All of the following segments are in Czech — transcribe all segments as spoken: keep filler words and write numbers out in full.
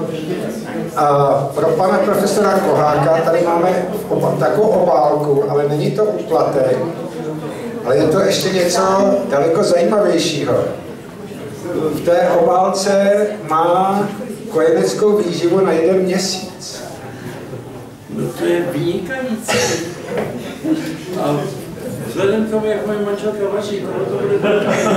A pro pana profesora Koháka tady máme takovou obálku, ale není to úplatek, ale je to ještě něco daleko zajímavějšího. V té obálce má kojeneckou výživu na jeden měsíc. No to je vynikající. A vzhledem k tomu, jak moje manželka vaří, to bude...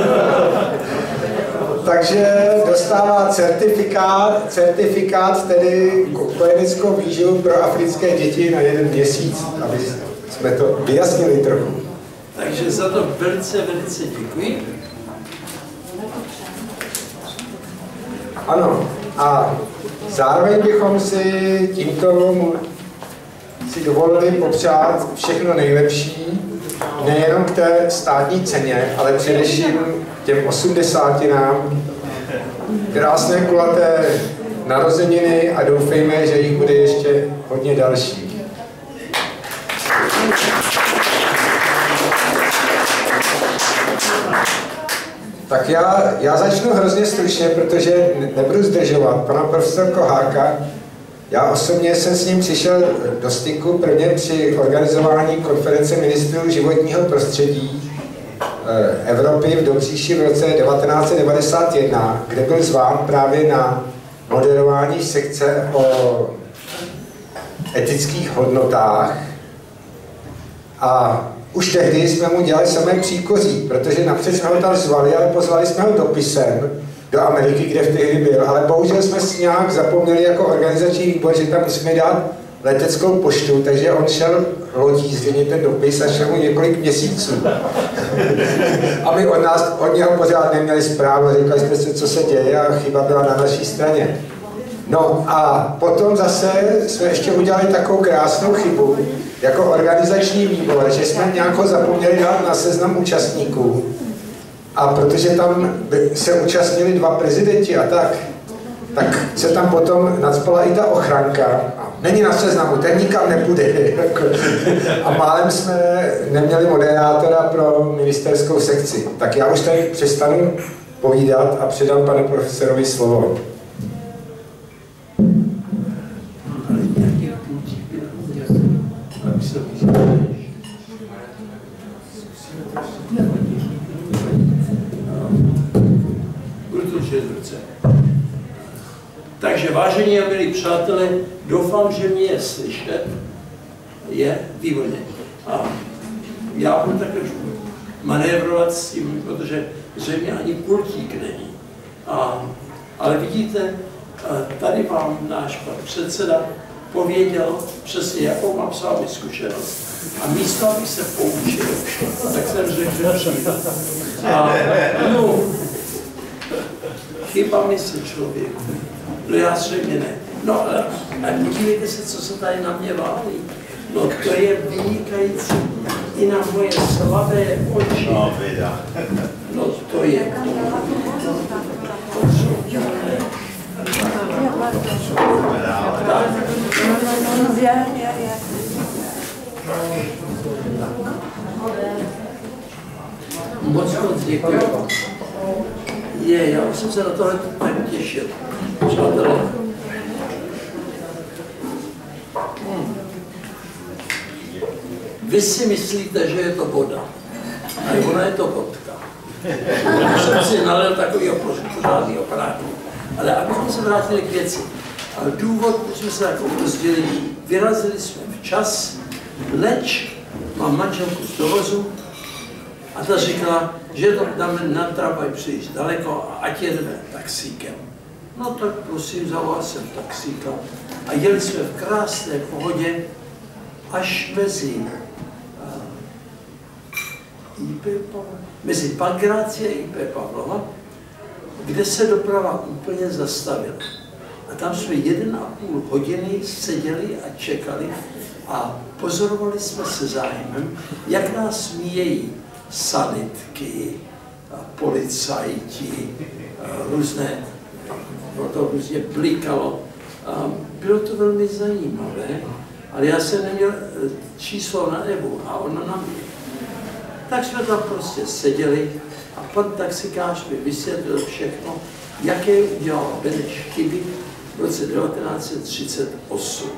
Takže dostává certifikát, certifikát tedy kojeneckou výživu pro africké děti na jeden měsíc, aby jsme to vyjasnili trochu. Takže za to velice, velice děkuji. Ano, a zároveň bychom si tímto si dovolili popřát všechno nejlepší, nejenom k té státní ceně, ale především těm osmdesátinám, krásné kulaté narozeniny a doufejme, že jich bude ještě hodně další. Tak já, já začnu hrozně stručně, protože nebudu zdržovat pana profesora Koháka. Já osobně jsem s ním přišel do styku prvně při organizování konference ministrů životního prostředí Evropy v Dobříši v roce devatenáct set devadesát jedna, kde byl zván právě na moderování sekce o etických hodnotách. A už tehdy jsme mu dělali samé příkoří, protože napřed jsme ho tam zvali, ale pozvali jsme ho dopisem do Ameriky, kde v tehdy byl, ale bohužel jsme si nějak zapomněli jako organizační výbor, že tam musíme dát leteckou poštu, takže on šel lodí, zřejmě ten dopis, a šel mu několik měsíců. A my od nás, od něho pořád neměli zprávu, říkali jsme si, co se děje, a chyba byla na naší straně. No a potom zase jsme ještě udělali takovou krásnou chybu, jako organizační výbor, že jsme nějak ho zapomněli dát na seznam účastníků. A protože tam se účastnili dva prezidenti a tak, tak se tam potom nacpala i ta ochranka. Není na seznamu, ten nikam nepůjde. A málem jsme neměli moderátora pro ministerskou sekci. Tak já už tady přestanu povídat a předám panu profesorovi slovo. Takže vážení a milí přátelé, doufám, že mě je slyšet. Je? Výborně. A já budu tak trošku manévrovat s tím, protože zřejmě ani pultík není. A, ale vidíte, tady vám náš pan předseda pověděl přesně, jakou mám s vámi zkušenost. A místo, abych se poučil, tak jsem řekl, že a no, chyba mi se člověku. No já zřejmě ne. No ale podívejte se, co se tady na mě válí. No to je vynikající i na moje slabé oči. No to je. Moc moc děkuji. Je, já jsem se na tohle tak těšil. Přátelé. Hmm. Vy si myslíte, že je to voda. A ona je to vodka. Já jsem si nalil takovýho pořádného práku. Ale abychom se vrátili k věci. Ale důvod, proč jsme se takovou rozdělili, vyrazili jsme včas, leč mám manželku z dovozu a ta říkala, že to dáme na tramvaj příliš daleko a ať jedeme taxíkem. No tak prosím, zavolal jsem taxíka a jeli jsme v krásné pohodě až mezi uh, I P Pavlova, mezi Pankrácie a I P Pavlova, kde se doprava úplně zastavila. A tam jsme jeden a půl hodiny seděli a čekali a pozorovali jsme se zájmem, jak nás míjejí sanitky, policajti, různé, to různě blikalo. Bylo to velmi zajímavé, ale já jsem neměl číslo na Evu a ona na mě. Tak jsme tam prostě seděli a pan taxikář mi vysvětlil všechno, jaké udělal Beneš chyby v roce devatenáct set třicet osm.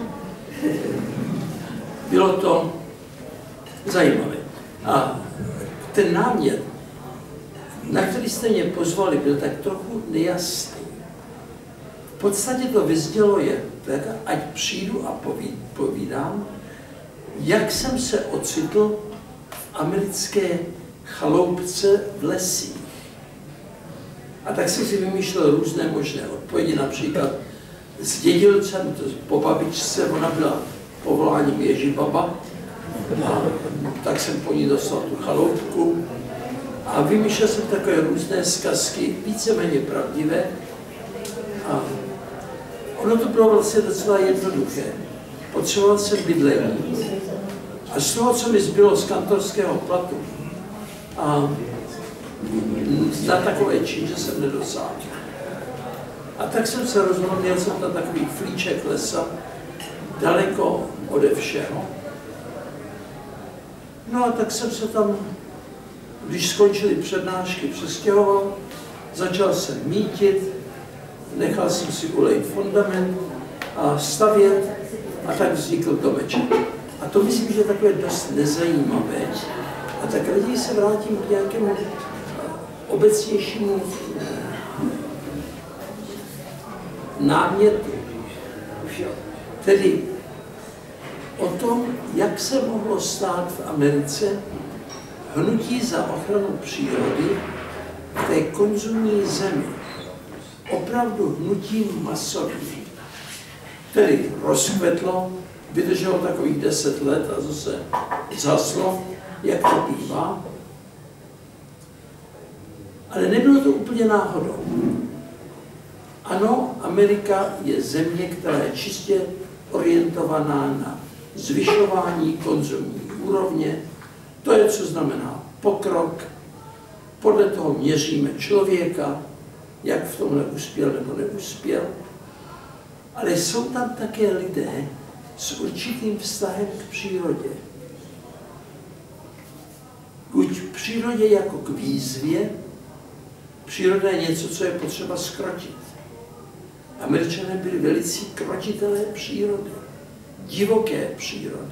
Bylo to zajímavé. A ten námět, na který jste mě pozvali, byl tak trochu nejasný. V podstatě to vyznělo je, tak ať přijdu a povídám, jak jsem se ocitl v americké chaloupce v lesích. A tak jsem si vymýšlel různé možné odpovědi, například zdědil jsem to po babičce, ona byla povoláním Ježibaba, a tak jsem po ní dostal tu chaloupku. A vymýšlel jsem takové různé zkazky, víceméně pravdivé. A ono to bylo vlastně docela jednoduché. Potřeboval jsem bydlení. A z toho, co mi zbylo z kantorského platu, a na takové čin, že jsem nedosáhl. A tak jsem se rozhodl, měl jsem tam takový flíček lesa, daleko ode všeho. No a tak jsem se tam, když skončily přednášky, přestěhoval, začal jsem mítit, nechal jsem si ulejt fundament a stavět a tak vznikl domeček. A to myslím, že je takové dost nezajímavé. A tak raději se vrátím k nějakému obecnějšímu námětu. Tedy o tom, jak se mohlo stát v Americe hnutí za ochranu přírody v té konzumní zemi. Opravdu hnutí masovým. Tedy rozkvetlo, vydrželo takových deset let a zase zhaslo, jak to bývá. Ale nebylo to úplně náhodou. Ano, Amerika je země, která je čistě orientovaná na zvyšování konzumní úrovně. To je, co znamená pokrok. Podle toho měříme člověka, jak v tomhle uspěl nebo neuspěl. Ale jsou tam také lidé s určitým vztahem k přírodě. Buď k přírodě jako k výzvě, příroda je něco, co je potřeba zkrotit. Američané byli velicí krotitelé přírody, divoké přírody.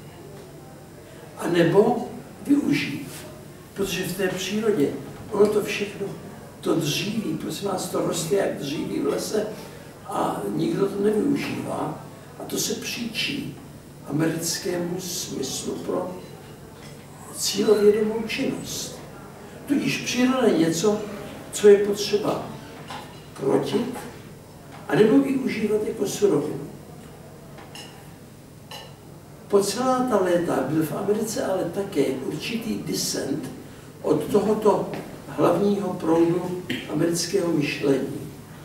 A nebo využít, protože v té přírodě ono to všechno, to dříví, prosím vás, to roste jak dříví v lese a nikdo to nevyužívá. A to se příčí americkému smyslu pro cílovědomou činnost. Tudíž příroda je něco, co je potřeba krotit, anebo využívat jako surovinu. Po celá ta léta byl v Americe ale také určitý dissent od tohoto hlavního proudu amerického myšlení,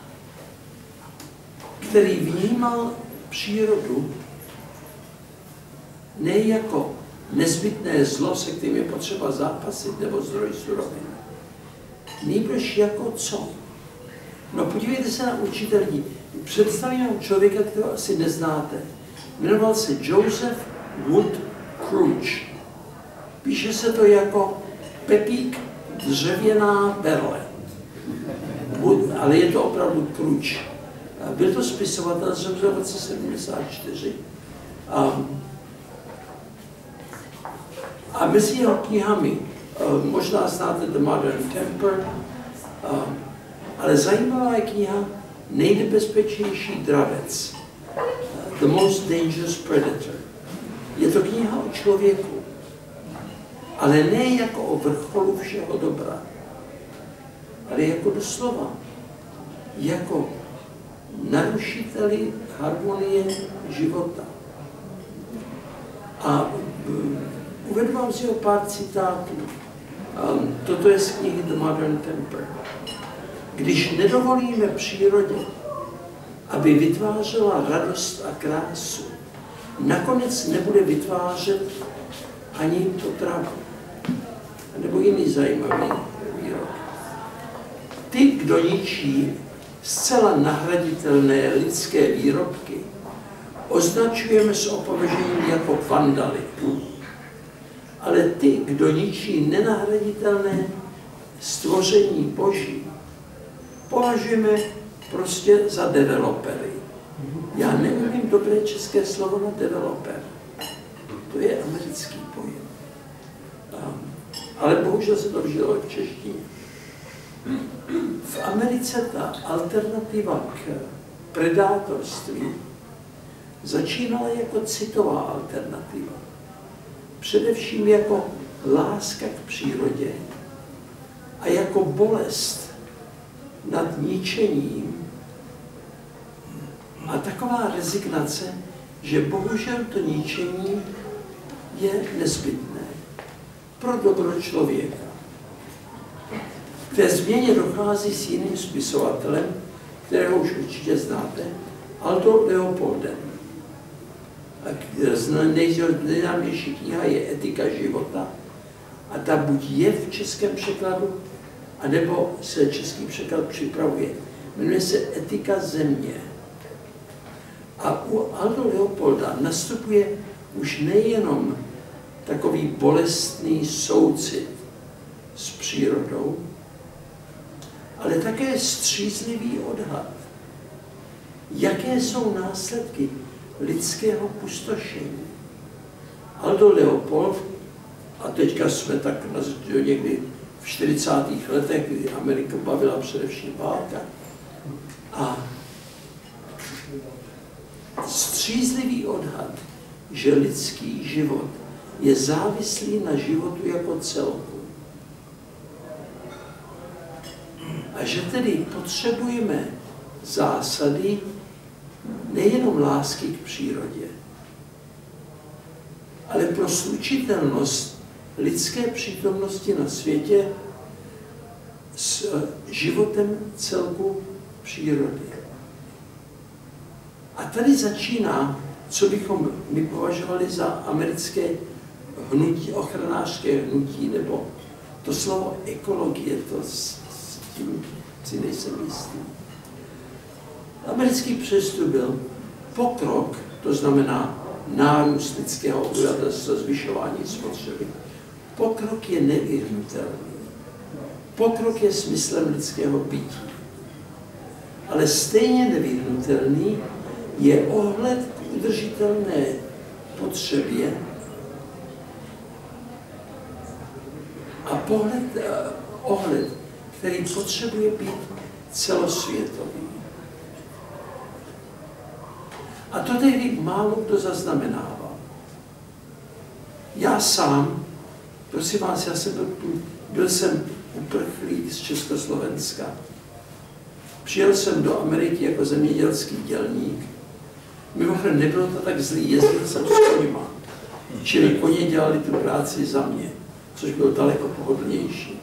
který vnímal přírodu ne jako nezbytné zlo, se kterým je potřeba zápasit, nebo zdroj surovin, nýbrž jako co? No podívejte se na určité lidi. Představím vám člověka, kterého asi neznáte. Jmenoval se Joseph Wood Crouch. Píše se to jako Pepík dřevěná berle. Wood, ale je to opravdu Crouch. Byl to spisovatel, zemřel v roce sedmdesát čtyři. A, a mezi jeho knihami, možná znáte The Modern Temper, ale zajímavá je kniha Nejnebezpečnější dravec, The Most Dangerous Predator. Je to kniha o člověku, ale ne jako o vrcholu všeho dobra, ale jako doslova, jako narušiteli harmonie života. A uvedu vám si ho pár citátů. Um, toto je z knihy The Modern Temper. Když nedovolíme přírodě, aby vytvářela radost a krásu, nakonec nebude vytvářet ani potravu. Nebo jiný zajímavý výrok. Ty, kdo ničí zcela nahraditelné lidské výrobky, označujeme s opovržením jako vandaly. Ale ty, kdo ničí nenahraditelné stvoření Boží, považujeme prostě za developery. Já neumím dobré české slovo na developer. To je americký pojem. Ale bohužel se to vžilo v češtině. V Americe ta alternativa k predátorství začínala jako citová alternativa. Především jako láska k přírodě a jako bolest nad ničením a taková rezignace, že bohužel to ničení je nezbytné pro dobro člověka. K té změně dochází s jiným spisovatelem, kterého už určitě znáte, Aldo Leopoldem. Nejznámější kniha je Etika života a ta buď je v českém překladu, anebo se český překlad připravuje. Jmenuje se Etika země. A u Aldo Leopolda nastupuje už nejenom takový bolestný soucit s přírodou, ale také střízlivý odhad, jaké jsou následky lidského pustošení. Aldo Leopold, a teďka jsme tak někdy v čtyřicátých letech, kdy Ameriku bavila především válka, a střízlivý odhad, že lidský život je závislý na životu jako celku. A že tedy potřebujeme zásady nejenom lásky k přírodě, ale pro slučitelnost lidské přítomnosti na světě s životem celku přírody. A tady začíná, co bychom my považovali za americké hnutí, ochranářské hnutí, nebo to slovo ekologie, to s, s tím si nejsem jistý. Americký přístup byl pokrok, to znamená nárůst lidského obyvatelstva, zvyšování spotřeby. Pokrok je nevyhnutelný. Pokrok je smyslem lidského bytí. Ale stejně nevyhnutelný je ohled k udržitelné potřebě a pohled, uh, ohled, který potřebuje být celosvětový. A to tedy málo kdo zaznamenává. Já sám, prosím vás, já jsem byl, byl jsem uprchlík z Československa. Přijel jsem do Ameriky jako zemědělský dělník. Mimochodem nebylo to tak zlý, jezdil jsem s koněma. Čili koně dělali tu práci za mě, což bylo daleko pohodlnější.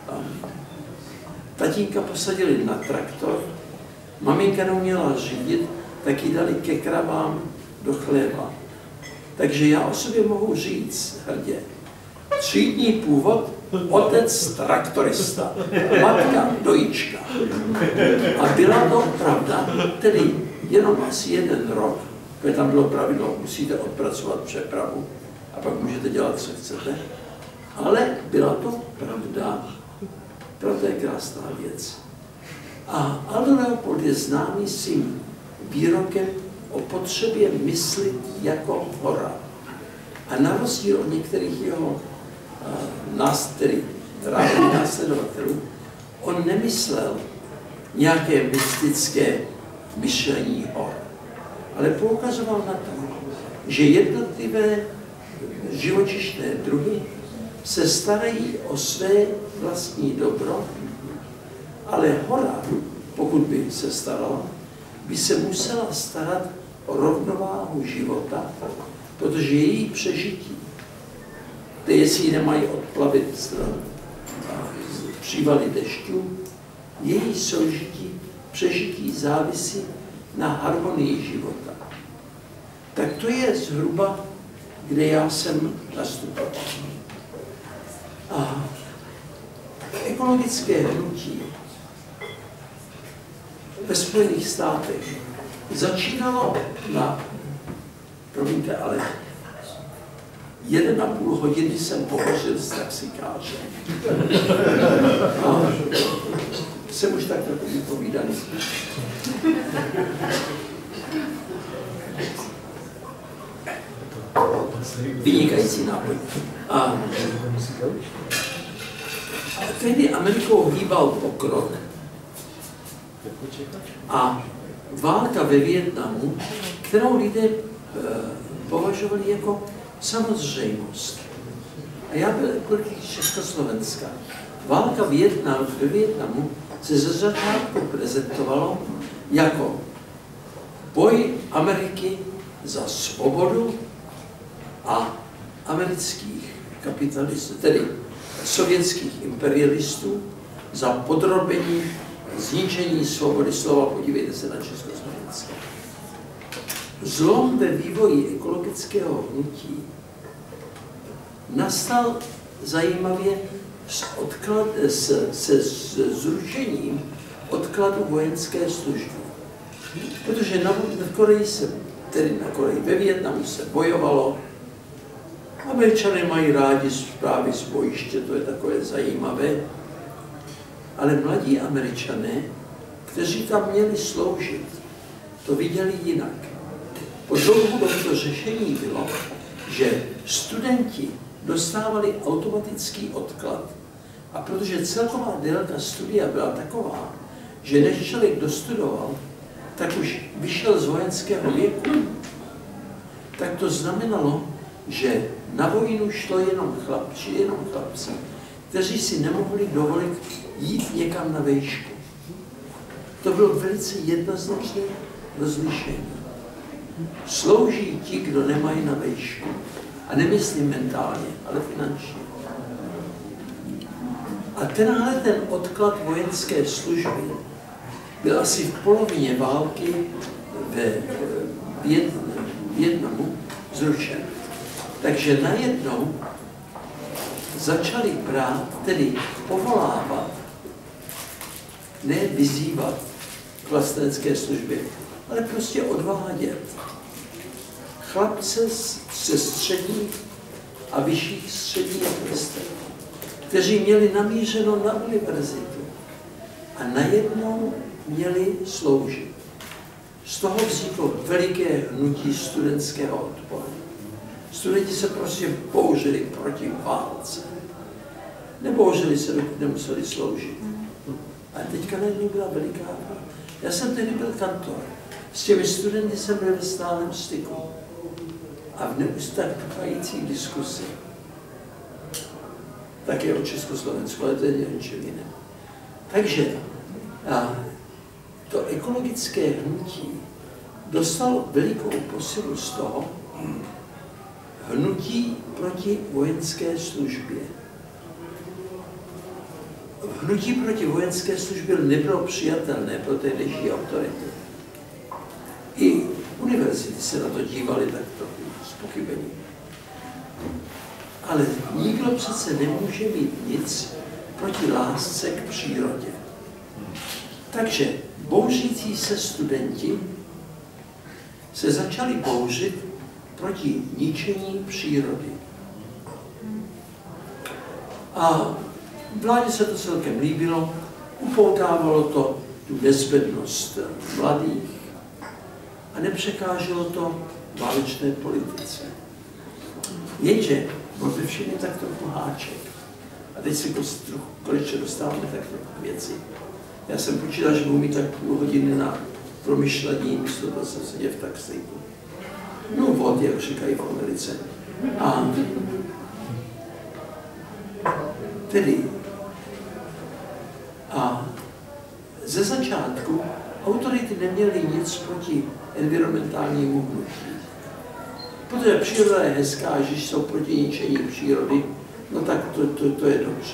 Tatínka posadili na traktor, maminka neuměla řídit, tak ji dali ke kravám do chléva. Takže já o sobě mohu říct hrdě. Třídní původ, otec traktorista, matka dojička. A byla to pravda, tedy jenom asi jeden rok, protože tam bylo pravidlo, musíte odpracovat přepravu a pak můžete dělat, co chcete. Ale byla to pravda. Proto je krásná věc. A Aldo Leopold je známý svým výrokem o potřebě myslit jako hora. A na rozdíl od některých jeho uh, nás, tedy následovatelů, on nemyslel nějaké mystické myšlení hor, ale poukazoval na to, že jednotlivé živočišné druhy se starají o své vlastní dobro, ale hora, pokud by se starala, by se musela starat o rovnováhu života, protože její přežití, kde jestli ji nemají odplavit z přívaly dešťů, její soužití, přežití závisí na harmonii života. Tak to je zhruba, kde já jsem nastupoval. A ekologické hnutí ve Spojených státech začínalo na, promiňte, ale jeden a půl hodiny jsem pohořil s taxikářem. A jsem už tak takový povídaný. Vynikající nápoj. A, a tehdy Amerikou hýbal pokrok a válka ve Vietnamu, kterou lidé e, považovali jako samozřejmost. A já byl politik Československa. Válka Vietnam, ve Vietnamu se ze začátku prezentovalo jako boj Ameriky za svobodu a amerických kapitalistů, tedy sovětských imperialistů, za podrobení, zničení svobody slova. Podívejte se na Československo. Zlom ve vývoji ekologického hnutí nastal zajímavě s odklad, s, se zrušením odkladu vojenské služby. Protože na, na Koreji se, tedy na Koreji, ve Vietnamu se bojovalo. Američané mají rádi zprávy z bojiště, to je takové zajímavé. Ale mladí Američané, kteří tam měli sloužit, to viděli jinak. Po dlouhou dobu to řešení bylo, že studenti dostávali automatický odklad. A protože celková délka studia byla taková, že než člověk dostudoval, tak už vyšel z vojenského věku, tak to znamenalo, že na vojnu šlo jenom chlapči, jenom chlapci, kteří si nemohli dovolit jít někam na vejšku. To bylo velice jednoznačné rozlišení. Slouží ti, kdo nemají na vejšku. A nemyslím mentálně, ale finančně. A tenhle ten odklad vojenské služby byl asi v polovině války ve Vietnamu zrušen. Takže najednou začali brát, tedy povolávat, ne vyzývat k vlastenecké službě, ale prostě odvádět chlapce ze středních a vyšších středních vrstev, kteří měli namířeno na univerzitu a najednou měli sloužit. Z toho vzniklo veliké hnutí studentského odporu. Studenti se prostě bouřili proti válce. Nebouřili se, dokud nemuseli sloužit. A teďka najednou byla veliká válka. Já jsem tehdy byl kantor. S těmi studenty jsem byl ve stálém styku. A v neustále trvající diskusi. Také o Československu, ale to je něčem jiném. Takže a to ekologické hnutí dostalo velikou posilu z toho hnutí proti vojenské službě. Hnutí proti vojenské službě nebylo přijatelné pro tehdejší autority. I univerzity se na to dívaly tak trochu s pochybením. Ale nikdo přece nemůže mít nic proti lásce k přírodě. Takže bouřící se studenti se začali bouřit proti ničení přírody. A vládě se to celkem líbilo, upoutávalo to tu nezbednost mladých a nepřekáželo to válečné politice. Jenže byl ve všem tak trochu háček. A teď si konečně dostáváme tak trochu věci. Já jsem počítal, že budu mít tak půl hodiny na promyšlení, místo toho jsem seděl v taxíku. No vod, jak říkají v Americe. A tedy a ze začátku autority neměly nic proti environmentálnímu hnutí. Protože příroda je hezká, že jsou proti ničení přírody, no tak to, to, to je dobře.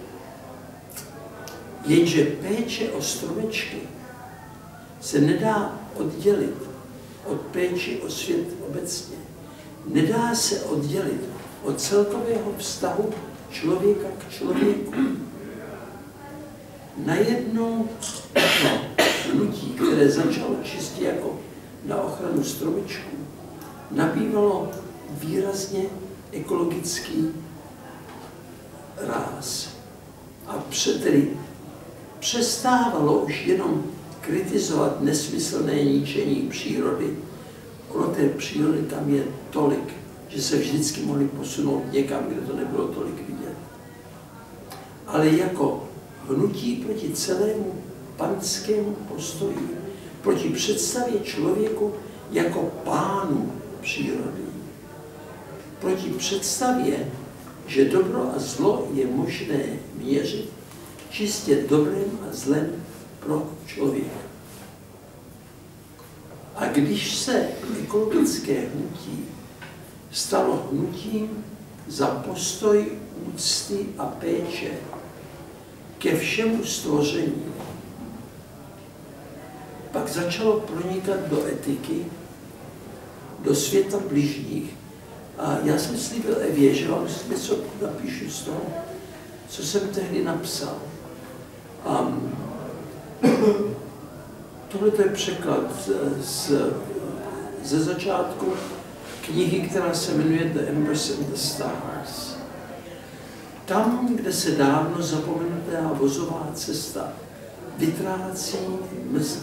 Jenže péče o stromečky se nedá oddělit od péči o svět obecně. Nedá se oddělit od celkového vztahu člověka k člověku. Najednou no, hnutí, které začalo čistě jako na ochranu stromečků, nabývalo výrazně ekologický ráz. A pře, tedy přestávalo už jenom kritizovat nesmyslné ničení přírody. Ono té přírody tam je tolik, že se vždycky mohli posunout někam, kde to nebylo tolik vidět. Ale jako hnutí proti celému panskému postoji, proti představě člověku jako pánu přírody, proti představě, že dobro a zlo je možné měřit čistě dobrem a zlem pro člověka. A když se ekologické hnutí stalo hnutím za postoj úcty a péče ke všemu stvoření, pak začalo pronikat do etiky, do světa bližních. A já jsem slíbil Evě, že vám něco napíšu z toho, co jsem tehdy napsal. Um, tohle je překlad z, ze začátku knihy, která se jmenuje The Embers and the Stars. Tam, kde se dávno zapomenutá vozová cesta vytrácí mezi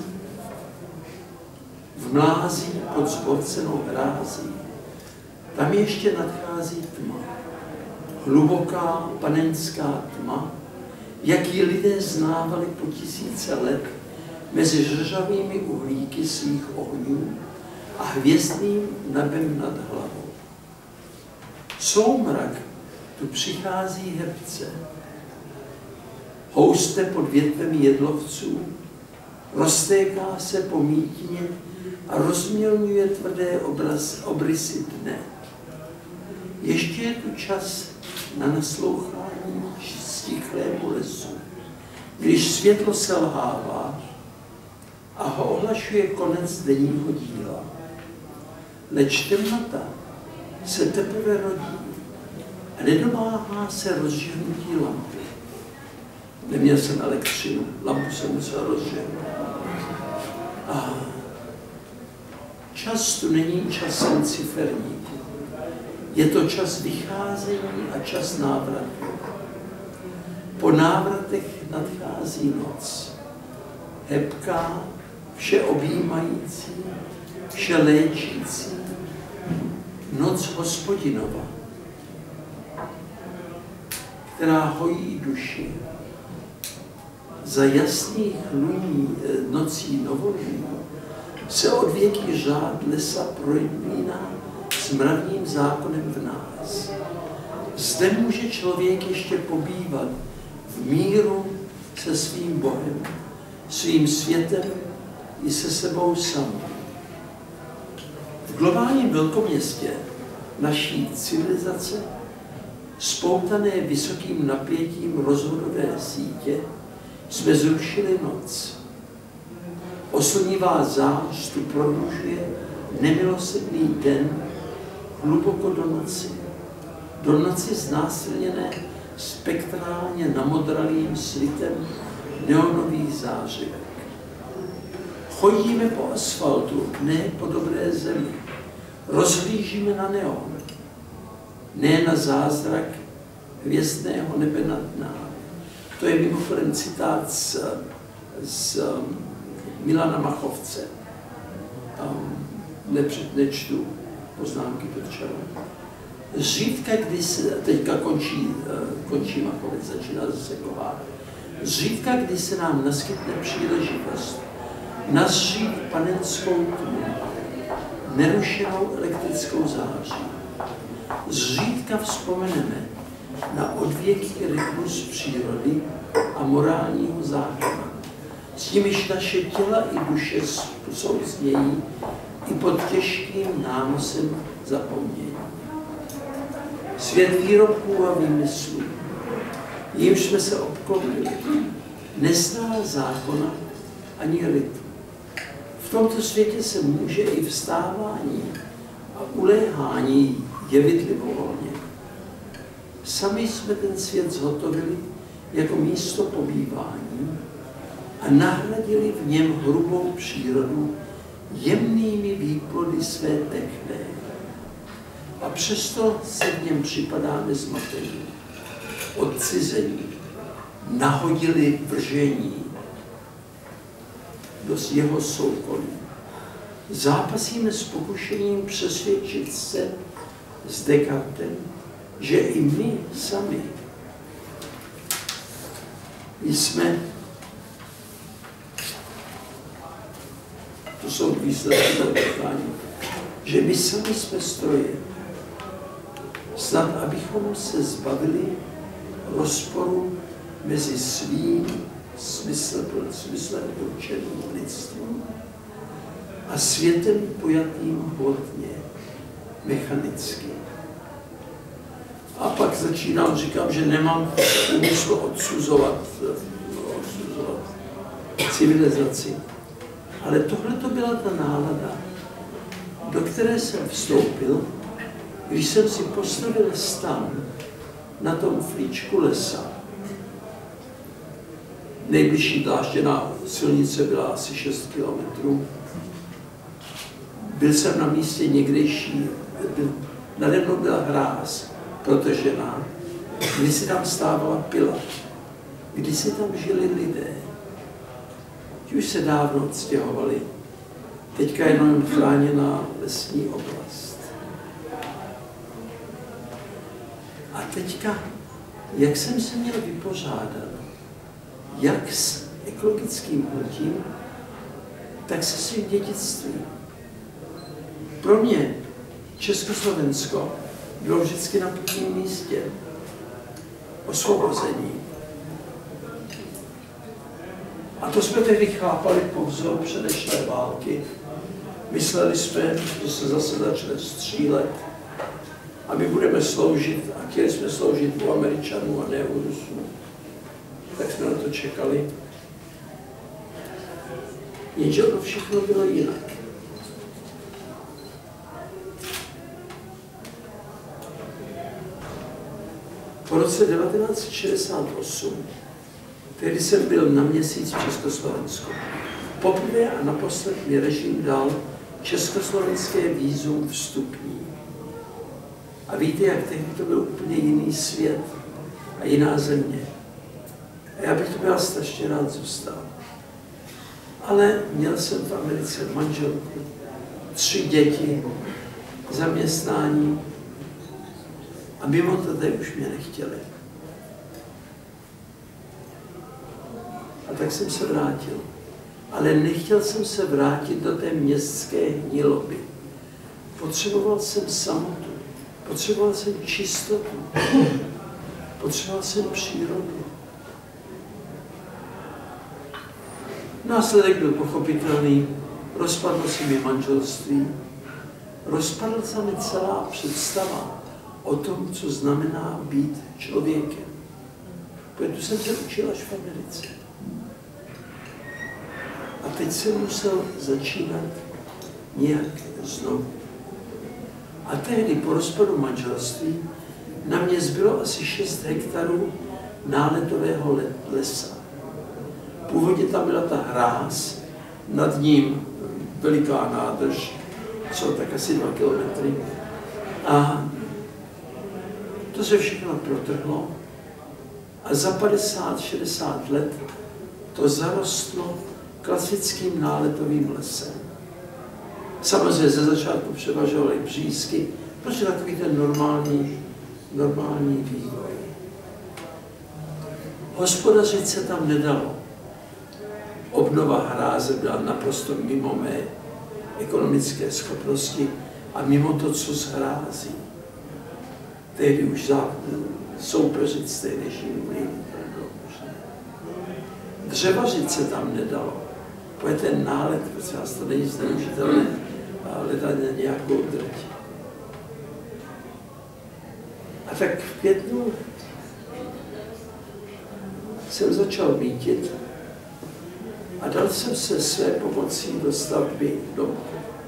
v mlází pod zborcenou hrází, tam ještě nadchází tma. Hluboká panenská tma, jak ji lidé znávali po tisíce let mezi řeřavými uhlíky svých ohňů a hvězdným nebem nad hlavou. Soumrak tu přichází hebce. Houste pod větvemi jedlovců, roztéká se po mítině a rozmělňuje tvrdé obraz, obrysy dne. Ještě je tu čas na naslouchání stichlému lesu, když světlo selhává a ho ohlašuje konec denního díla. Leč temnota se teprve rodí a nedomáhá se rozžehnutí lampy. Neměl jsem elektřinu, lampu jsem musel rozžehnout. A čas tu není časem ciferníku. Je to čas vycházení a čas návratu. Po návratech nadchází noc. Hebká, všeobjímající, všeléčící, noc Hospodinova, která hojí duši. Za jasných luní, nocí novolní se odvěký řád lesa projedvíná s mravním zákonem v nás. Zde může člověk ještě pobývat v míru se svým Bohem, svým světem i se sebou samým. V globálním velkoměstě naší civilizace, spoutané vysokým napětím rozvodové sítě, jsme zrušili noc. Oslnivá zář tu prodlužuje nemilosrdný den hluboko do noci. Do noci znásilněné spektrálně namodralým svitem neonových zářivek. Chodíme po asfaltu, ne po dobré zemi. Rozhlížíme na neon, ne na zázrak hvězdného nebe nad námi. To je mimochodem citát z, z Milana Machovce. Um, nepřed, nečtu poznámky Petřeva. Zřídka, když se, teďka končí, končí Machovec, začíná zase Kovář. Zřídka, když se nám naskytne příležitost nazřít panenskou tmu, nerušenou elektrickou září. Zřídka vzpomeneme na odvěký rytmus přírody a morálního zákona. S nimiž naše těla i duše souznějí i pod těžkým nánosem zapomnění. Svět výrobků a výmyslů, jimž jsme se obklopili, nezná zákona ani rytmu. V tomto světě se může i vstávání a uléhání jevit libovolně. Sami jsme ten svět zhotovili jako místo pobývání a nahradili v něm hrubou přírodu jemnými výplody své techné. A přesto se v něm připadáme zmatení, odcizení, nahodili vržení do jeho soukolí. Zápasíme s pokušením přesvědčit se s Descartem, že i my sami jsme, to jsou výsledky potkání, že my sami jsme stroje. Snad, abychom se zbavili rozporu mezi svým smyslem, smyslem určeným lidstvím a světem pojatým hmotně, mechanicky. A pak začínám, říkám, že nemám úmysl odsuzovat, odsuzovat civilizaci. Ale tohle to byla ta nálada, do které jsem vstoupil, když jsem si postavil stan na tom flíčku lesa. Nejbližší dlážděná silnice byla asi šest kilometrů. Byl jsem na místě někdejší, nade mnou byla hráz protržená, kdy si tam stávala pila, kdy si tam žili lidé. Ti už se dávno odstěhovali. Teďka jenom chráněná lesní oblast. A teďka, jak jsem se měl vypořádat, jak s ekologickým hnutím, tak se svým dědictvím. Pro mě Československo bylo vždycky na prvním místě. Osvobození. A to jsme tehdy chápali po vzoru předešlé války. Mysleli jsme, že se zase začne střílet a my budeme sloužit, a chtěli jsme sloužit u Američanů a ne u Rusů. Tak jsme na to čekali. Jenže to všechno bylo jinak. Po roce devatenáct set šedesát osm, tehdy jsem byl na měsíc v Československu. Poprvé a naposled mi režim dal československé vízum vstupní. A víte, jak tehdy to byl úplně jiný svět a jiná země. A já bych to byl strašně rád zůstal. Ale měl jsem v Americe manželku, tři děti, zaměstnání a mimo to tady už mě nechtěli. A tak jsem se vrátil. Ale nechtěl jsem se vrátit do té městské hniloby. Potřeboval jsem samotu, potřeboval jsem čistotu, potřeboval jsem přírodu. Následek byl pochopitelný, rozpadlo se mi manželství, rozpadla se mi celá představa o tom, co znamená být člověkem. Protože jsem se učil až v Americe. A teď jsem musel začínat nějak znovu. A tehdy po rozpadu manželství na mě zbylo asi šest hektarů náletového lesa. Původně tam byla ta hráz, nad ním veliká nádrž, co tak asi dva kilometry. A to se všechno protrhlo a za padesát šedesát let to zarostlo klasickým náletovým lesem. Samozřejmě ze začátku převažovaly břízky, protože takový ten normální, normální vývoj. Hospodařit se tam nedalo. Obnova hráze byla naprosto mimo mé ekonomické schopnosti a mimo to, co z hrází. Tehdy už soupeřit s tehdejším mlýnem nebylo možné. Dřevařit se tam nedalo. Protože ten nálet, protože vás to není zneužitelné, ale na nějakou drť. A tak v květnu jsem začal mítit a dal jsem se své pomocí do stavby domku.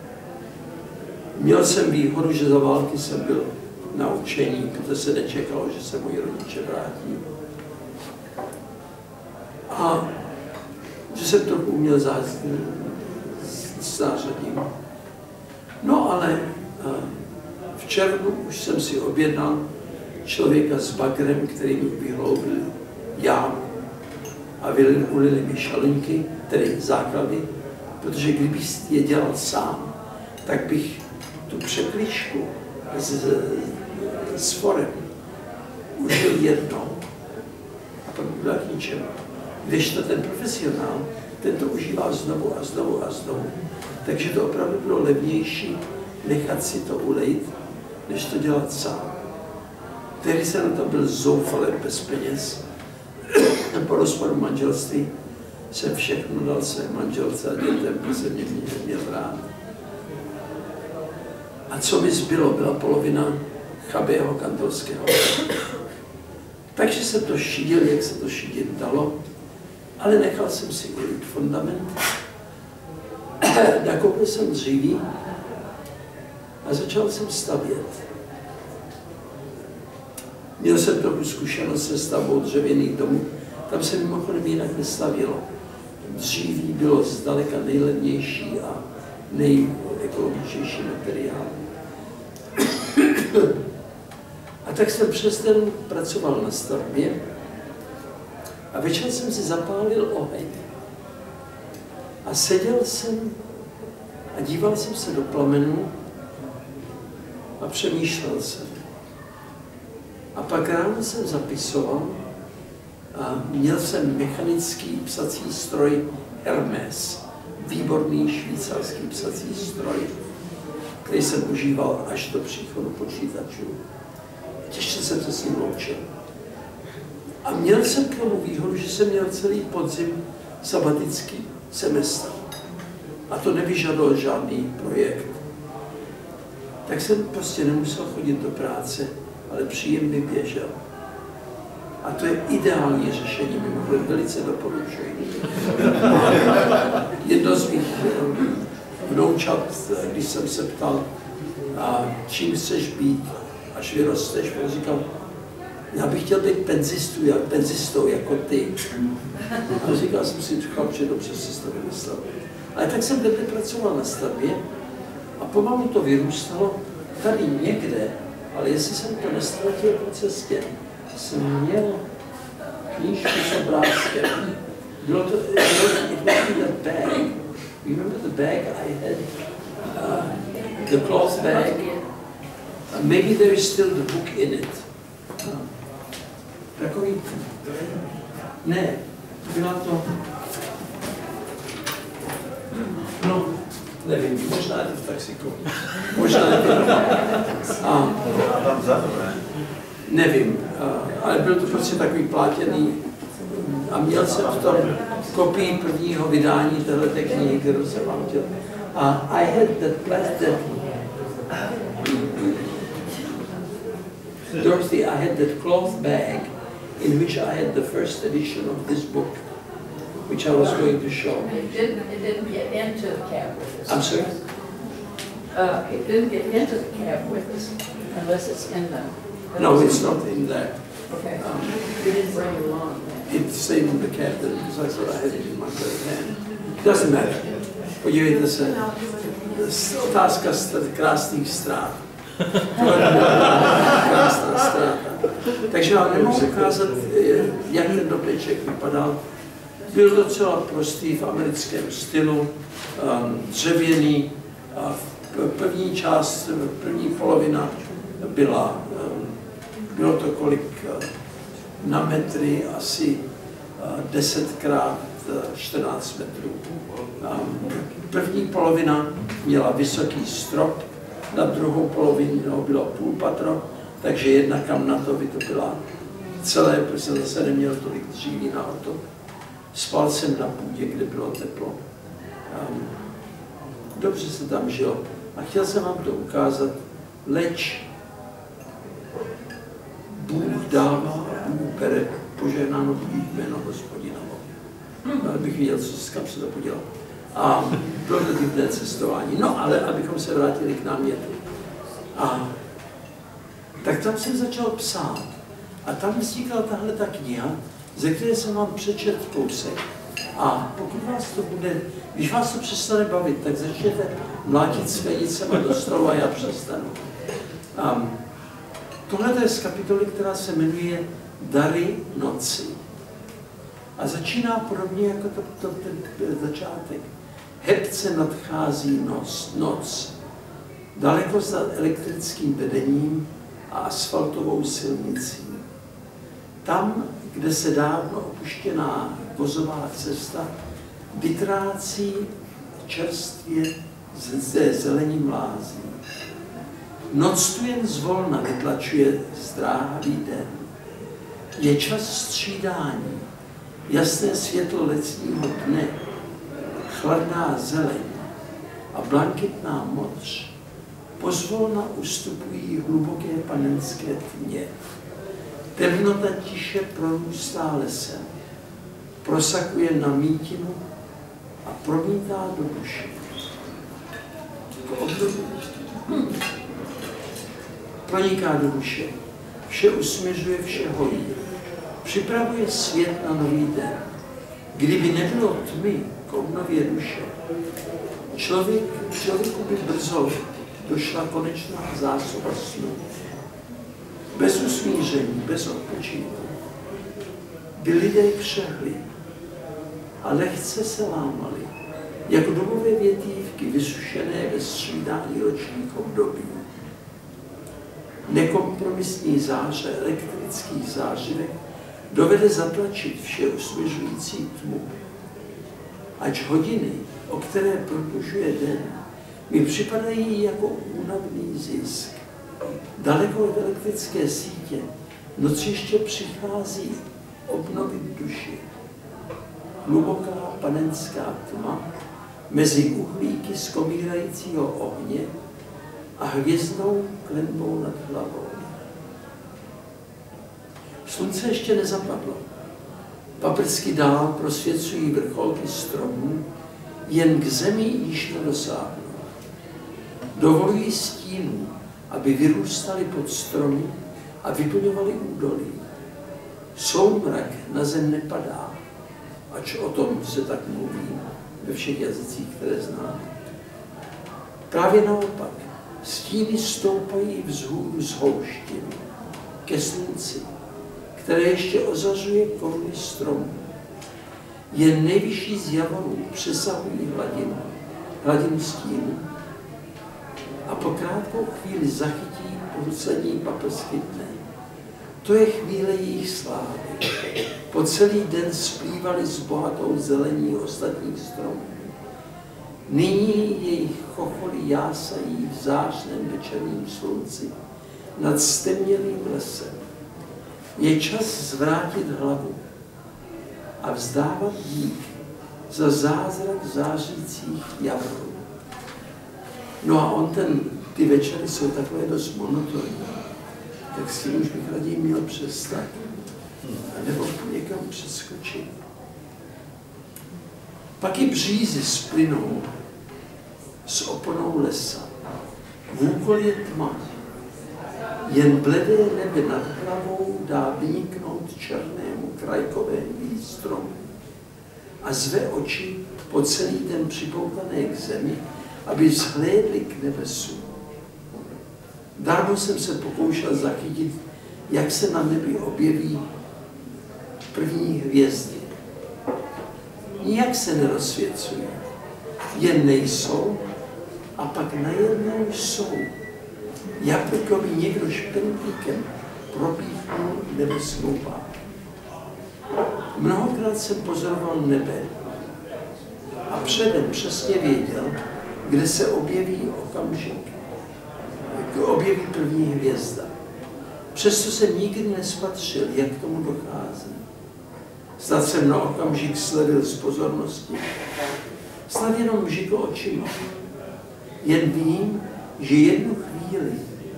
Měl jsem výhodu, že za války jsem byl na učení, protože se nečekalo, že se moji rodiče vrátí. A že jsem to uměl s nářadím. No ale v červnu už jsem si objednal člověka s bagrem, který mi vyhloubil jámu a ulili mi šalinky, tedy základy, protože kdybych je dělal sám, tak bych tu překličku s, s forem užil jednou a pak byl k ničemu. Když to ten profesionál, ten to užívá znovu a znovu a znovu. Takže to opravdu bylo levnější nechat si to ulejt, než to dělat sám. Tehdy jsem na to byl zoufale bez peněz. Po rozpadu manželství jsem všechno dal své manželce a dětem, protože mě měl rád. A co mi zbylo, byla polovina chabého kantorského. Takže jsem to šidil, jak se to šidit dalo, ale nechal jsem si ulít fundament. Nakoupil jsem dříví a začal jsem stavět. Měl jsem trochu zkušenost se stavbou dřevěných domů, tam se mimochodem jinak nestavělo. Dříví bylo zdaleka nejlevnější a nejekologičtější materiál. A tak jsem přes den pracoval na stavbě a večer jsem si zapálil oheň. A seděl jsem a díval jsem se do plamenů a přemýšlel jsem. A pak ráno jsem zapisoval a měl jsem mechanický psací stroj Hermes, výborný švýcarský psací stroj, který jsem užíval až do příchodu počítačů. Těžce jsem se s ním loučil. A měl jsem k tomu výhodu, že jsem měl celý podzim sabatický semestr. A to nevyžadoval žádný projekt. Tak jsem prostě nemusel chodit do práce, ale příjemně běžel. A to je ideální řešení, mimochodem velice doporučuji. Jedno z mých vnoučat, když jsem se ptal, a čím chceš být, až vyrosteš, on říkal, já bych chtěl být penzistou, jak, penzistou jako ty. A říkal jsem si, že dobře si to vymyslel. Ale tak jsem takhle pracoval na stavbě a pomalu to vyrůstalo tady někde, ale jestli jsem to nestratil po cestě, jsem měl knížku s obrázkem. Bylo to, it was in the bag. You remember the bag I had? Uh, the cloth bag? Uh, maybe there is still the book in it. Uh, takový... Ne, byla to... No, nevím, možná je to v taxiku. Možná nevím. A, nevím, ale byl to prostě takový plátěný. A měl jsem v tom kopii prvního vydání téhleté knihy, kterou jsem vám chtěl. A I had that plastic. Dorothy, I had that cloth bag in which I had the first edition of this book, which I was going to show. It didn't, it didn't get into the cab with us. I'm sorry? Uh, it didn't get into the cab with us unless it's in the... No, it's not in there. Okay. Um, You didn't bring it along then. It's stayed in the cab because I thought I had it in my left hand. Doesn't matter. Podívejte se, otázka krásných ztrát. Krásná ztráta. Takže vám nemohu ukázat, jak ten dopleček vypadal. Byl docela prostý v americkém stylu, um, dřevěný. A v první část, první polovina byla, um, bylo to kolik uh, na metry, asi uh, deset krát čtrnáct metrů. Um, první polovina měla vysoký strop, na druhou polovinu bylo půl patro, takže jedna kamna to vytopila celé, protože jsem zase neměl tolik dříví na auto. Spal jsem na půdě, kde bylo teplo. Um, dobře se tam žilo. A chtěl jsem vám to ukázat, leč Bůh dává a Bůh bere, požehnáno budí jméno Hospodinovo. Abych viděl, co, kam se to podělal. A bylo to divné cestování. No, ale abychom se vrátili k námětu. A tak tam jsem začal psát. A tam vznikla tahle ta kniha, ze které jsem vám přečetl kousek. A pokud vás to bude, když vás to přestane bavit, tak začněte mlátit skleničkami do stolu a já přestanu. Um, tohle je z kapitoly, která se jmenuje Dary noci. A začíná podobně jako to, to, ten začátek. Hebce nadchází noc, noc. daleko za elektrickým vedením a asfaltovou silnicí. Tam, kde se dávno opuštěná vozová cesta vytrácí čerstvě ze zelení mlází. Noc tu jen zvolna vytlačuje zdráhavý den. Je čas střídání, jasné světlo letního dne, chladná zeleň a blanketná modř pozvolna ustupují hluboké panenské tmě. Temnota tiše prorůstá lesem, prosakuje na mítinu a promítá do duše. Hmm. Proniká do duše, vše usměřuje, vše hojí. Připravuje svět na nový den. Kdyby nebylo tmy k obnově duše, člověk, člověku by brzo došla konečná zásoba snů. Bez usmíření, bez odpočinku by lidé křehli a lehce se lámali, jako dubové větívky vysušené ve střídání ročních období. Nekompromisní záře elektrických zářivek dovede zatlačit vše usměřující tmu. Ač hodiny, o které prodlužuje den, mi připadají jako únavný zisk. Daleko od elektrické sítě noc ještě přichází obnovit duši. Hluboká panenská tma mezi uhlíky z komírajícího ohně a hvězdnou klenbou nad hlavou. Slunce ještě nezapadlo. Paprsky dál prosvěcují vrcholky stromů, jen k zemi již nedosáhnou. Dovolují stínů, aby vyrůstaly pod stromy a vyplňovaly údolí. Soumrak na zem nepadá, ač o tom se tak mluví ve všech jazycích, které znám. Právě naopak, stíny stoupají vzhůru z houštin ke slunci, které ještě ozařuje koruny stromů. Jen nejvyšší z javorů přesahují hladinu, hladinu stínu a po krátkou chvíli zachytí poslední paprsky dne. To je chvíle jejich slávy. Po celý den splývali s bohatou zelení ostatních stromů. Nyní jejich chocholy jásají v zářném večerním slunci nad stemnělým lesem. Je čas zvrátit hlavu a vzdávat dík za zázrak zářících javrů. No a on ten, ty večery jsou takové dost monotónní, tak s tím už bych raději měl přestat, nebo někam přeskočit. Pak i břízy splynou s oponou lesa. Vůkol je tma. Jen bledé nebe nad hlavou dá vyniknout černému krajkovému stromu a zve oči po celý den připoutané k zemi, aby vzhlédli k nebesu. Dávno jsem se pokoušel zachytit, jak se na nebi objeví první hvězdy. Nijak se nerozsvěcují, jen nejsou a pak najednou jsou. Jako by někdo špentlíkem propíchnul nebeskou váhu. Mnohokrát jsem pozoroval nebe a předem přesně věděl, kde se objeví okamžik, objeví první hvězda. Přesto jsem nikdy nespatřil, jak k tomu dochází. Snad jsem na okamžik sledil z pozornosti. Snad jenom mžikl očima. Jen vím, že jednu chvíli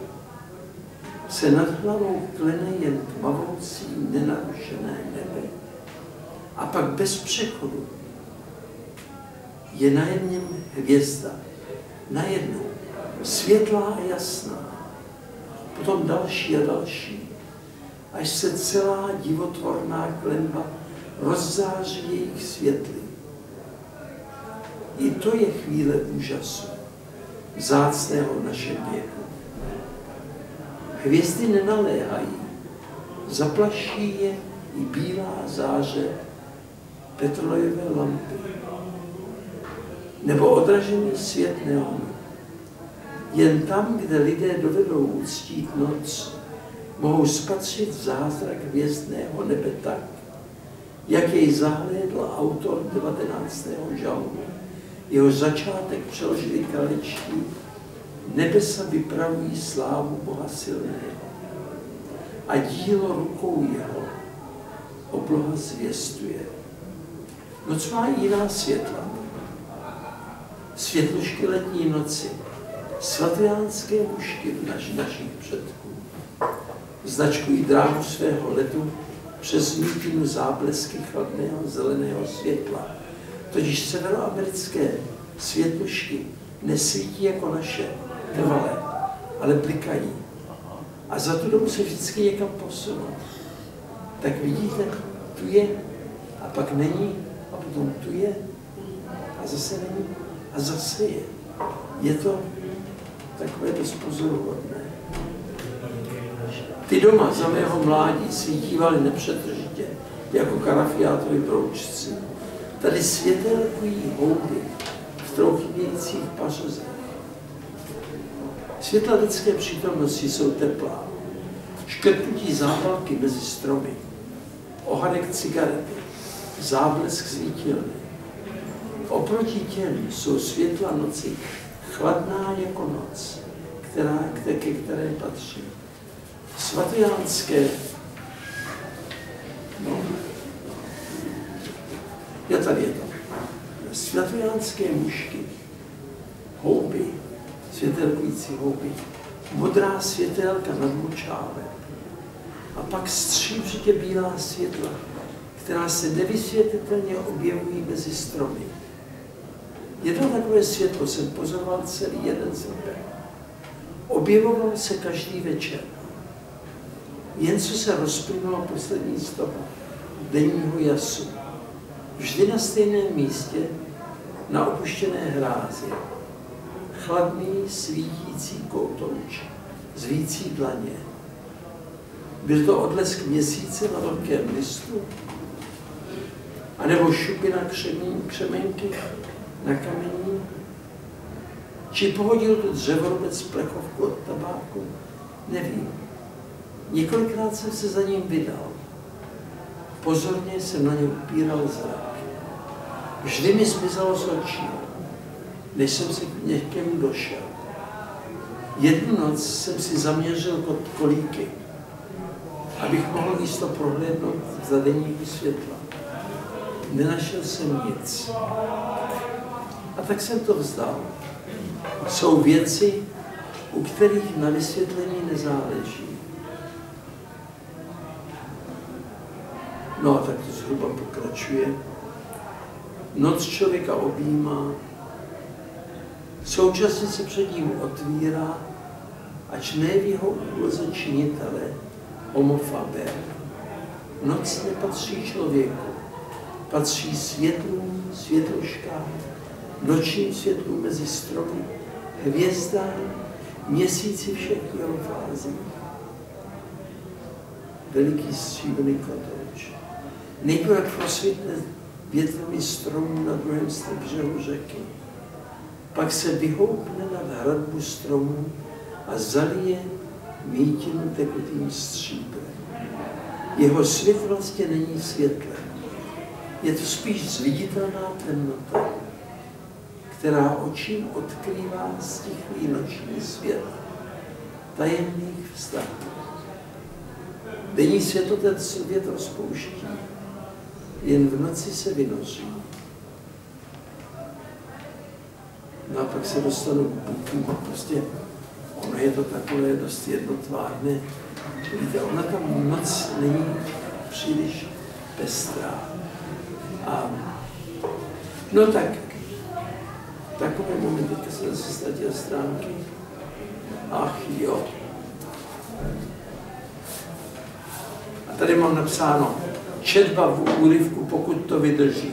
se nad hlavou klene jen tmavoucí, nenarušené nebe. A pak bez přechodu je na jednom hvězda, najednou světlá a jasná, potom další a další, až se celá divotvorná klenba rozzáří jejich světly. I to je chvíle úžasu, vzácného v našem věku. Hvězdy nenaléhají, zaplaší je i bílá záře petrolejové lampy nebo odražený svět neonu. Jen tam, kde lidé dovedou uctít noc, mohou spatřit zázrak hvězdného nebe tak, jak jej zahlédl autor devatenáctého žalmu. Jeho začátek přeložili kraličtí, nebesa vypravují slávu Boha silného a dílo rukou jeho obloha zvěstuje. Noc má jiná světla. Světlušky letní noci, svatojánské mušky naš, našich předků. Značkují dráhu svého letu přes nutinu záblesky chladného zeleného světla. Totiž severoamerické světlušky nesvítí jako naše trvalé, ale blikají. A za tu dobu se vždycky někam posunou. Tak vidíte, tu je a pak není a potom tu je a zase není a zase je. Je to takové dost pozoruhodné. Ty doma za mého mládí svítívaly nepřetržitě, jako karafiátovi broučci. Tady světelkují houby v trouchvějících pařezech. Světla lidské přítomnosti jsou teplá. Škrtnutí zápalky mezi stromy, ohanek cigarety, záblesk svítilny. Oproti těm jsou světla noci chladná jako noc, která, ke které patří. Svatojánské, no, je tady je to. Svatojánské mušky, houby, světelkující houby, modrá světelka nad močálem a pak stříbřitě bílá světla, která se nevysvětlitelně objevují mezi stromy. Jedno takové světlo jsem pozoroval celý jeden srpen. Objevoval se každý večer. Jen co se rozplynulo poslední stopa denního jasu. Vždy na stejném místě, na opuštěné hrázi. Chladný, svítící koutouč, zvící dlaně. Byl to odlesk měsíce na velkém listu, anebo šupina křemenky na kamení, či pohodil tu dřevorobec plechovku od tabáku, nevím. Několikrát jsem se za ním vydal. Pozorně jsem na ně upíral zrak. Vždy mi zmizelo z očí, než jsem si k někému došel. Jednu noc jsem si zaměřil kolíky, abych mohl jisto prohlédnout za denníku světla. Nenašel jsem nic. A tak jsem to vzdal. Jsou věci, u kterých na vysvětlení nezáleží. No a tak to zhruba pokračuje. Noc člověka objímá, současně se před ním otvírá, ač ne v jeho úloze činitele, homo faber. Noc nepatří člověku, patří světlům, světloškám, nočním světlům mezi stromy, hvězdám, měsíci všech jeho fází. Veliký stříbrný kotouč. Nejprve prosvítne větvami stromů na druhém břehu řeky. Pak se vyhoupne nad hradbu stromů a zalije mítinu tekutým stříbrem. Jeho svět vlastně není světlem. Je to spíš zviditelná temnota, která očím odkrývá stichlý noční svět tajemných vztahů. Denní světlo ten svět rozpouští, jen v noci se vynoří. No a pak se dostanu k bukům, prostě ono je to takové dost jednotvárné. Víte, ona tam noc není příliš pestrá. A no tak, takové momenty, když jsem se ztratil stránky. Ach jo. A tady mám napsáno, četba v úryvku, pokud to vydrží.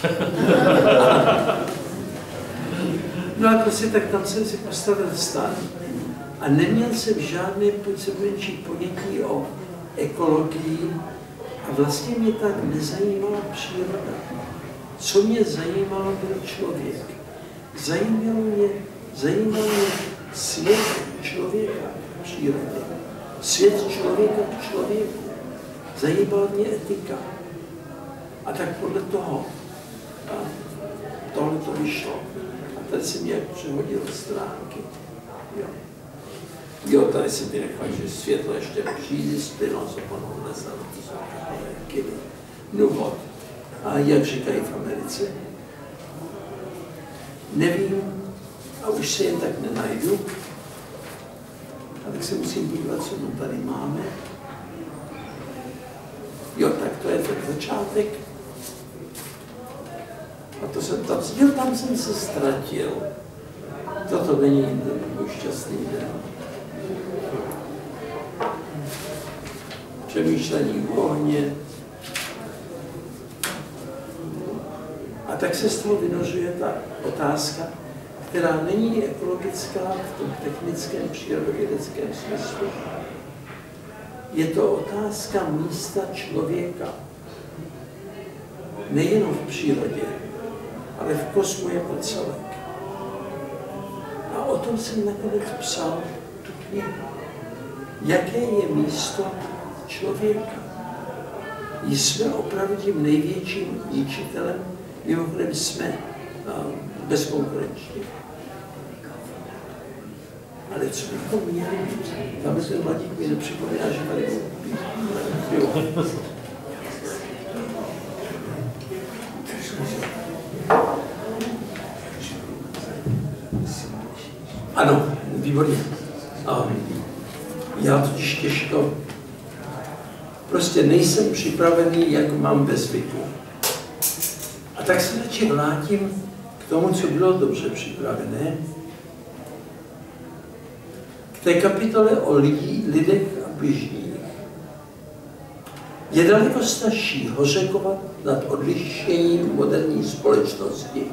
No a prostě tak tam jsem si postavil stan a neměl jsem žádné menší ponětí o ekologii a vlastně mě tak nezajímala příroda. Co mě zajímalo, byl člověk. Zajímalo mě, zajímalo mě svět člověka v přírodě, svět člověka v člověku. Zajímala mě etika. A tak podle toho a tohle to vyšlo. A tady si mě přehodil stránky. Jo. Jo, tady si mi nechal, že světlo ještě přijde, splynou z oponou lesa, to jsou takové kyby. Důvod. A jak říkají v Americe, nevím, a už se jen tak nenajdu, a tak se musím podívat, co my tady máme. Jo, tak to je ten začátek. A to jsem tam, jo, tam jsem se ztratil. Toto není můj šťastný den. Přemýšlení o ohně. A tak se z toho vynořuje ta otázka, která není ekologická v tom technickém přírodovědeckém smyslu. Je to otázka místa člověka. Nejenom v přírodě, ale v kosmu jako celek. A o tom jsem nakonec psal tu knihu. Jaké je místo člověka? Jsme opravdu tím největším ničitelem, mimochodem jsme bezkonkurenční. Ale co bychom měli být? Tam ten mladík mi nepřipomíná, že tady byl. Ano, výborně. A já totiž těžko, prostě nejsem připravený, jak mám ve zvyku. A tak se radši vrátím k tomu, co bylo dobře připravené, k té kapitole o lidí, lidech a bližních. Je daleko snazší hořekovat nad odlišením moderní společnosti.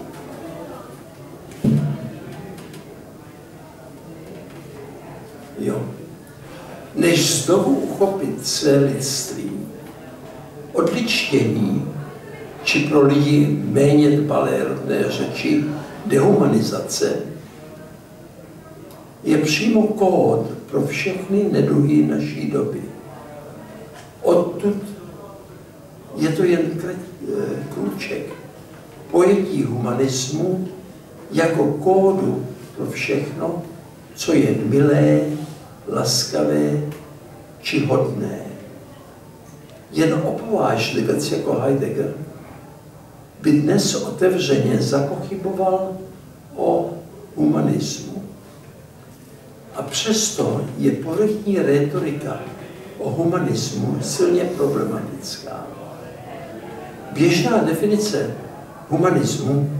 Jo. Než znovu uchopit své lidství, odličtění, či pro lidi méně dbalé rodné řeči, dehumanizace, je přímo kód pro všechny neduhy naší doby. Odtud je to jen krůček pojetí humanismu jako kódu pro všechno, co je milé, laskavé či hodné. Jen opovážlivec jako Heidegger by dnes otevřeně zapochyboval o humanismu. A přesto je povrchní rétorika o humanismu silně problematická. Běžná definice humanismu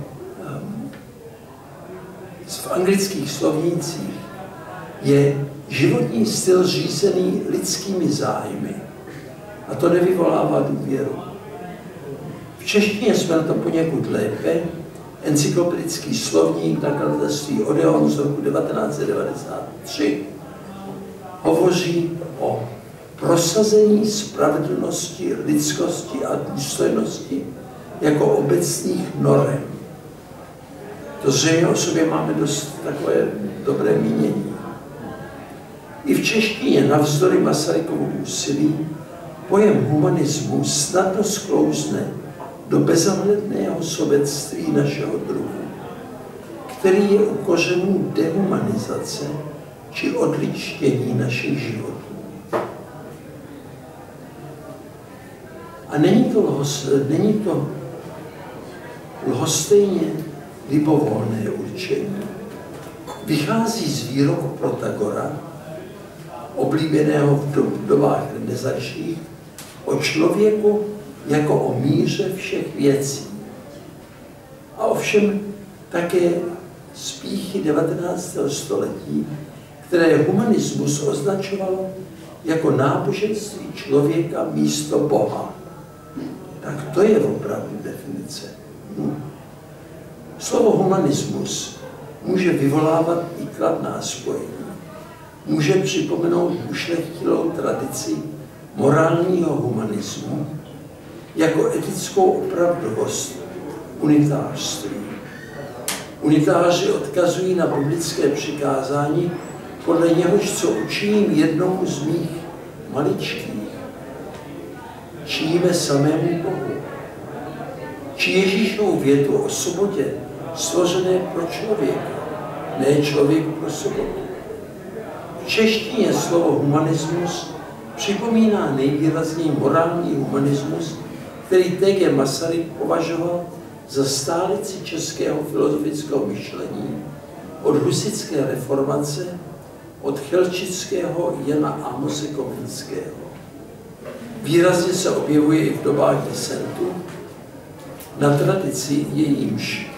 v anglických slovnících je životní styl řízený lidskými zájmy. A to nevyvolává důvěru. V češtině jsme na to poněkud lépe. Encyklopedický slovník nakladatelství Odeon z roku devatenáct set devadesát tři hovoří o prosazení spravedlnosti, lidskosti a důstojnosti jako obecných norem. To zřejmě o sobě máme dost takové dobré mínění. I v češtině navzdory Masarykovu úsilí pojem humanismu snadno sklouzne do bezohledného sobectví našeho druhu, který je u kořenů dehumanizace či odličtění našich životů. A není to, lhos, není to lhostejně libovolné určení. Vychází z výroku Protagora, oblíbeného v dobách renesančních, o člověku jako o míře všech věcí. A ovšem také z pýchy devatenáctého století, které humanismus označovalo jako náboženství člověka místo Boha. Tak to je opravdu definice. Hm. Slovo humanismus může vyvolávat i kladná spojení. Může připomenout ušlechtilou tradici morálního humanismu jako etickou opravdovost unitářství. Unitáři odkazují na biblické přikázání, podle něhož co učiním jednomu z mých maličkých, činíme samému Bohu. Či Ježíšovu větu o sobotě stvořené pro člověka, ne člověk pro sobotu. V češtině slovo humanismus připomíná nejvýrazněji morální humanismus, který T G Masaryk považoval za stálici českého filozofického myšlení od husitské reformace, od chelčického Jana Amose Komenského. Výrazně se objevuje i v dobách disentu, na tradici jejímž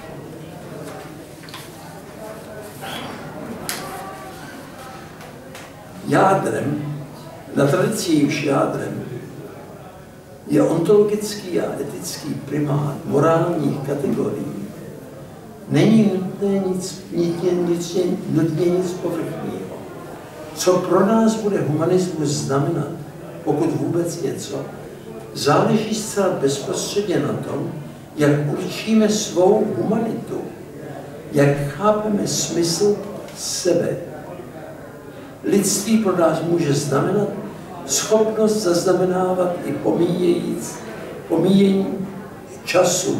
jádrem, na tradici jejímž jádrem je ontologický a etický primát morálních kategorií. Není nutné nic, nutně, nic, nutně nic povrchního. Co pro nás bude humanismus znamenat, pokud vůbec něco, záleží zcela bezprostředně na tom, jak určíme svou humanitu, jak chápeme smysl sebe. Lidství pro nás může znamenat schopnost zaznamenávat i pomíjení času,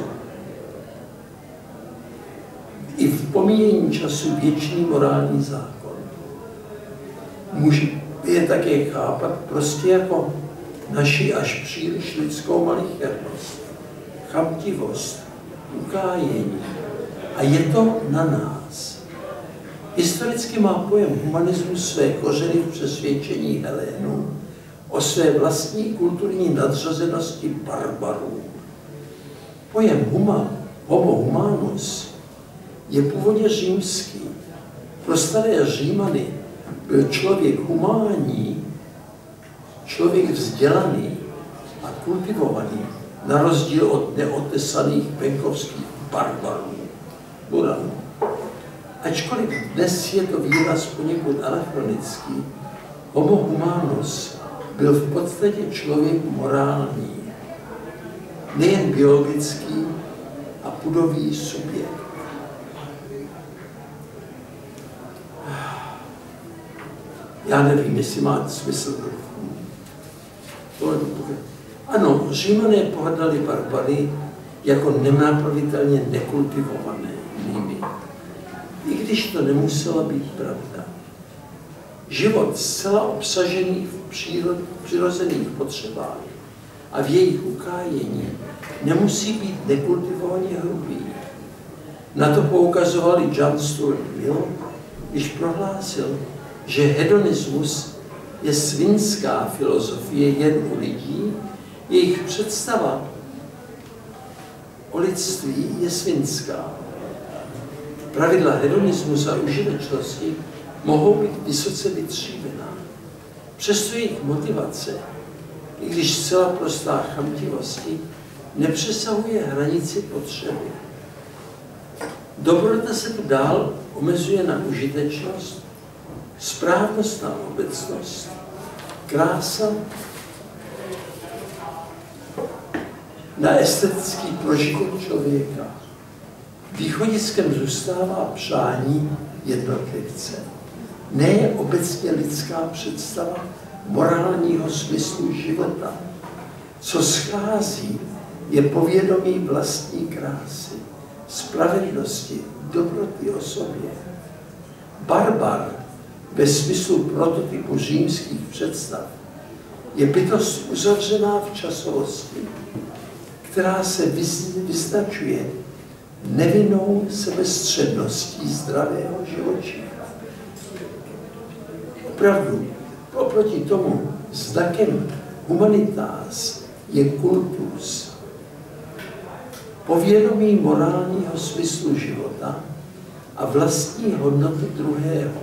i v pomíjení času věčný morální zákon. Může je také chápat prostě jako naši až příliš lidskou malichernost, chamtivost, ukájení. A je to na nás. Historicky má pojem humanismu své kořeny v přesvědčení Helénů o své vlastní kulturní nadřazenosti barbarů. Pojem huma, homo humanus je původně římský. Pro staré Římany byl člověk humánní, člověk vzdělaný a kultivovaný, na rozdíl od neotesaných venkovských barbarů, buranů. Ačkoliv dnes je to výraz poněkud anachronický, homo humanus byl v podstatě člověk morální, nejen biologický a pudový subjekt. Já nevím, jestli má smysl. Ano, Římané pohrdali barbary jako nenápravitelně nekultivované nimi, i když to nemusela být pravda. Život zcela obsažený v přírod, přirozených potřebách a v jejich ukájení nemusí být nekultivovaně hrubý. Na to poukazovali John Stuart Mill, když prohlásil, že hedonismus je svinská filozofie jen u lidí, jejich představa o lidství je svinská. Pravidla hedonismu a užitečnosti mohou být vysoce vytříbená. Přesto jejich motivace, i když zcela prostá chamtivosti, nepřesahuje hranici potřeby. Dobrota se tu dál omezuje na užitečnost, správnost na obecnost, krása na estetický prožitek člověka. Východiskem zůstává přání jednotlivce, ne obecně lidská představa morálního smyslu života. Co schází, je povědomí vlastní krásy, spravedlnosti, dobroty o sobě. Barbar ve smyslu prototypu římských představ je bytost uzavřená v časovosti, která se vyznačuje nevinnou sebestředností zdravého živočicha. Opravdu, oproti tomu znakem humanitas je kultus, povědomí morálního smyslu života a vlastní hodnoty druhého.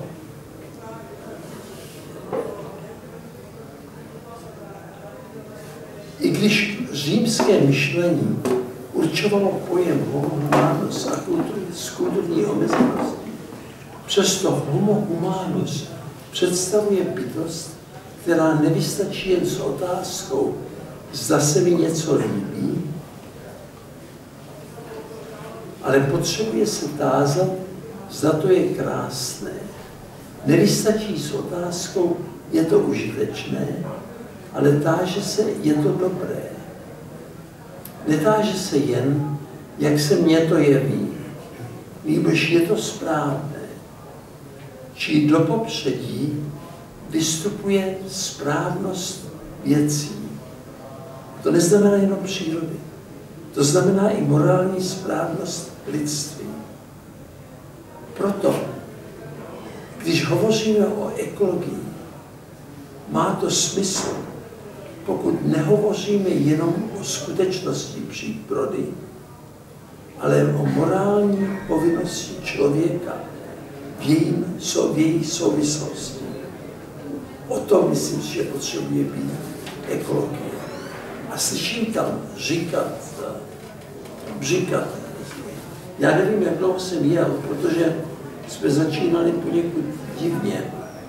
I když římské myšlení určovalo pojem homo humanus a z kulturní omezenosti, přesto homo humanus představuje bytost, která nevystačí jen s otázkou, zda se mi něco líbí, ale potřebuje se tázat, zda to je krásné. Nevystačí s otázkou, je to užitečné, ale táže se, je to dobré. Netáže se jen, jak se mně to jeví, nýbrž je to správné. Či do popředí vystupuje správnost věcí. To neznamená jenom přírody. To znamená i morální správnost lidství. Proto, když hovoříme o ekologii, má to smysl, pokud nehovoříme jenom o skutečnosti přírody, ale o morální povinnosti člověka v, jejím, v její souvislosti. O tom myslím, že potřebuje být ekologie. A slyším tam říkat, říkat, já nevím, jak dlouho jsem jel, protože jsme začínali poněkud divně.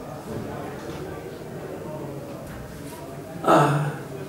A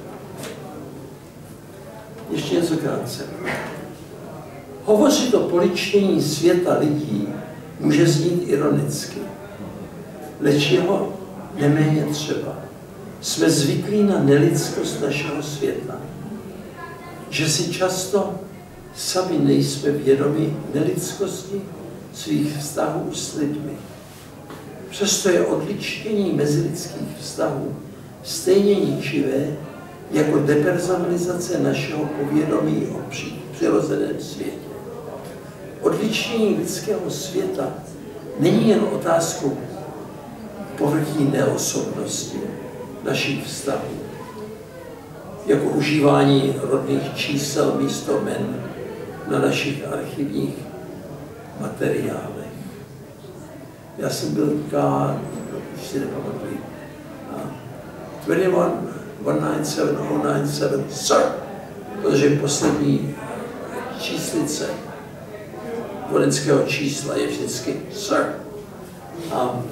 ještě něco krátce. Hovořit o poličtění světa lidí může znít ironicky, leč jeho neméně třeba. Jsme zvyklí na nelidskost našeho světa, že si často sami nejsme vědomi nelidskosti svých vztahů s lidmi. Přesto je odličtění mezilidských vztahů stejně ničivé jako depersonalizace našeho povědomí o přirozeném světě. Odličtění lidského světa není jen otázkou povrchní neosobnosti našich vztahů, jako užívání rodných čísel místo jmen na našich archivních materiálech. Já jsem byl K, už si nepamatuji, dvacet jedna devatenáct set devadesát sedm, sir, protože poslední číslice vojenského čísla je vždycky sir. A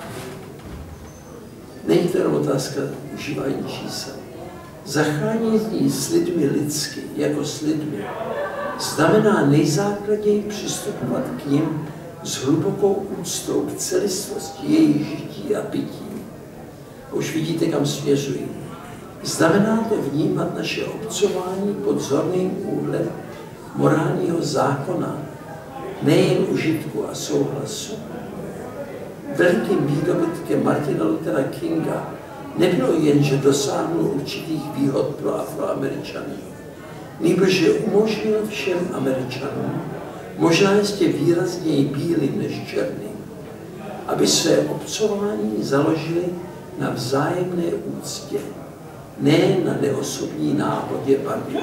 není to jenom otázka užívání čísel. Zacházení s lidmi lidsky, jako s lidmi, znamená nejzákladněji přistupovat k nim s hlubokou úctou k celistvosti jejich žití a bytí. Už vidíte, kam směřují. Znamená to vnímat naše obcování pod zorným úhlem morálního zákona, nejen užitku a souhlasu. Velikým výdobytkem Martina Luthera Kinga nebylo jen, že dosáhnul určitých výhod pro Afroameričany, nýbrž že umožnil všem Američanům, možná ještě výrazněji bílým než černým, aby své obcování založili na vzájemné úctě, ne na neosobní náhodě barvy.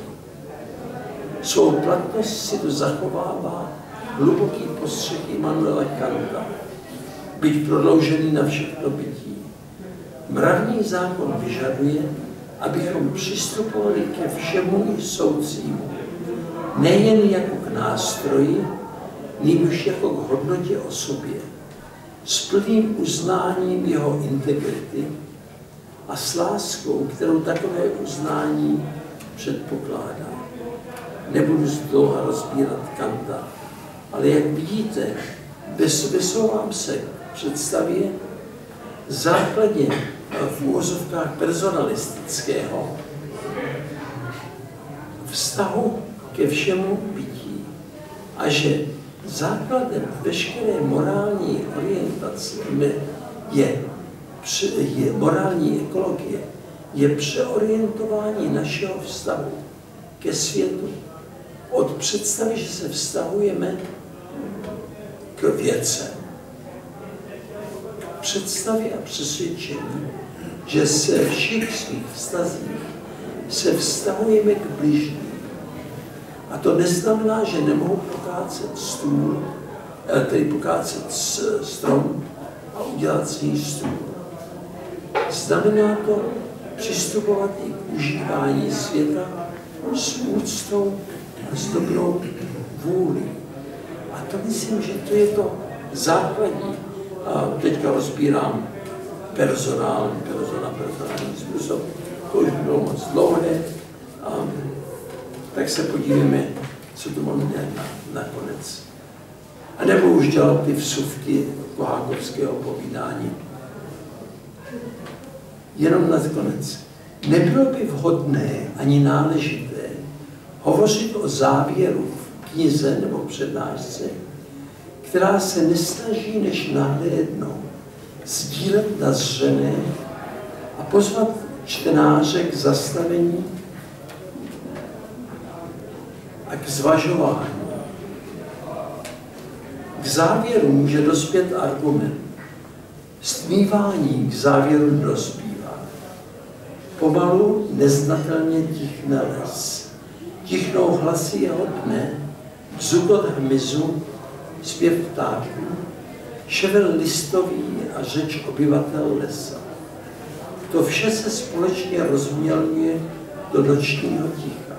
Svou platnost si tu zachovává hluboký postřeh Immanuela Kanta, byť prodloužený na všechno bytí. Mravní zákon vyžaduje, abychom přistupovali ke všemu i soucímu, nejen jako k nástroji, nýbrž jako k hodnotě o sobě, s plným uznáním jeho integrity a s láskou, kterou takové uznání předpokládá. Nebudu dlouho rozbírat Kanta, ale jak vidíte, vysouvám se k představě základně v úvozovkách personalistického vztahu ke všemu bytí a že základem veškeré morální orientace je, je morální ekologie, je přeorientování našeho vztahu ke světu od představy, že se vztahujeme k věcem, k představě a přesvědčení, že se v všech svých vztazích se vztahujeme k bližním. A to neznamená, že nemohu pokácet stůl, tedy pokácet strom a udělat z něj stůl. Znamená to přistupovat i k užívání světa s úctou a s dobrou vůli. A to myslím, že to je to základní. A teďka rozbírám personál, personál, personální způsob. To už bylo moc dlouhé. A tak se podívejme, co to máme dělat. nakonec. A nebo už dělal ty vsuvky kohákovského povídání. Jenom nakonec. Nebylo by vhodné ani náležité hovořit o závěru v knize nebo přednášce, která se nesnaží než nahlédnout, sdílet na zřené a pozvat čtenáře k zastavení a k zvažování. K závěru může dospět argument. Stmívání k závěru dospívá. Pomalu neznatelně tichne les. Tichnou hlasy jeho dne, bzukot hmyzu, zpěv ptáků, ševel listový a řeč obyvatel lesa. To vše se společně rozmělňuje do nočního ticha.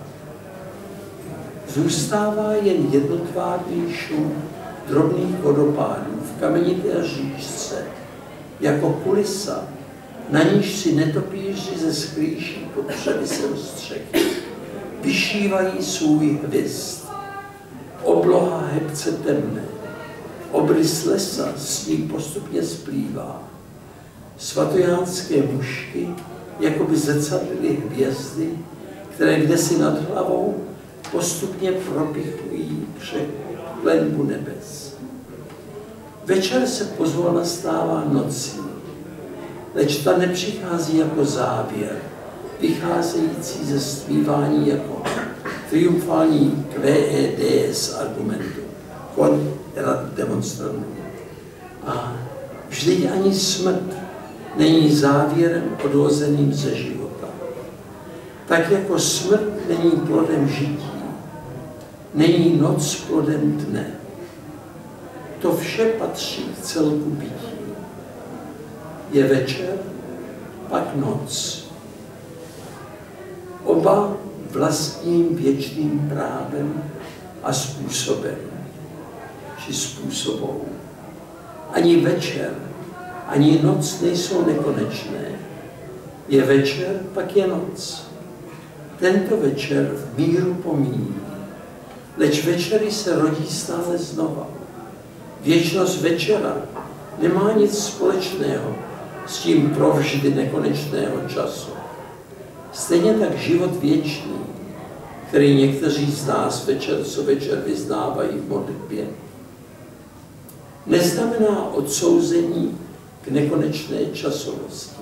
Zůstává jen jednotvárný šum drobných vodopádů v kamenité říšce, jako kulisa, na níž si netopíři ze skrýší pod převisem střechy vyšívají svůj hvizd. Obloha hebce temné, obrys lesa s ním postupně splývá. Svatojánské mušky jakoby zrcadlily hvězdy, které kdesi nad hlavou postupně propichují překlenbu nebes. Večer se pozvolna stává nocí, leč ta nepřichází jako závěr, vycházející ze stmívání jako triumfální kves argumentu, kon erat demonstrandum. A vždyť ani smrt není závěrem odvozeným ze života. Tak jako smrt není plodem žití, není noc plodem dne. To vše patří k celku bytí. Je večer, pak noc. Oba vlastním věčným právem a způsobem, či způsobou. Ani večer, ani noc nejsou nekonečné. Je večer, pak je noc. Tento večer v míru pomíjí, leč večery se rodí stále znova. Věčnost večera nemá nic společného s tím provždy nekonečného času. Stejně tak život věčný, který někteří z nás večer co večer vyznávají v modlitbě, neznamená odsouzení k nekonečné časovosti.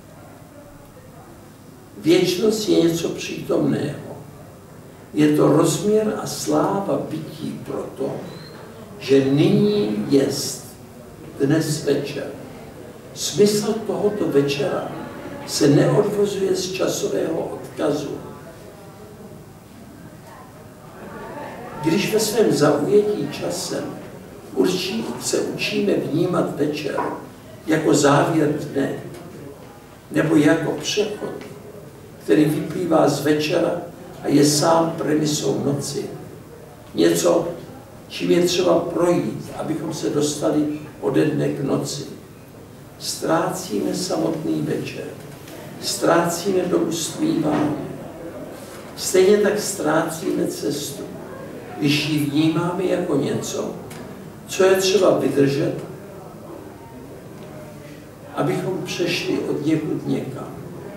Věčnost je něco přítomného. Je to rozměr a sláva bytí proto, že nyní jest dnes večer. Smysl tohoto večera se neodvozuje z časového odkazu. Když ve svém zaujetí časem určí, se učíme vnímat večer jako závěr dne, nebo jako přechod, který vyplývá z večera a je sám premisou noci. Něco, čím je třeba projít, abychom se dostali ode dne k noci. Ztrácíme samotný večer, ztrácíme dobu stmívání. Stejně tak ztrácíme cestu, když ji vnímáme jako něco, co je třeba vydržet, abychom přešli od někud někam.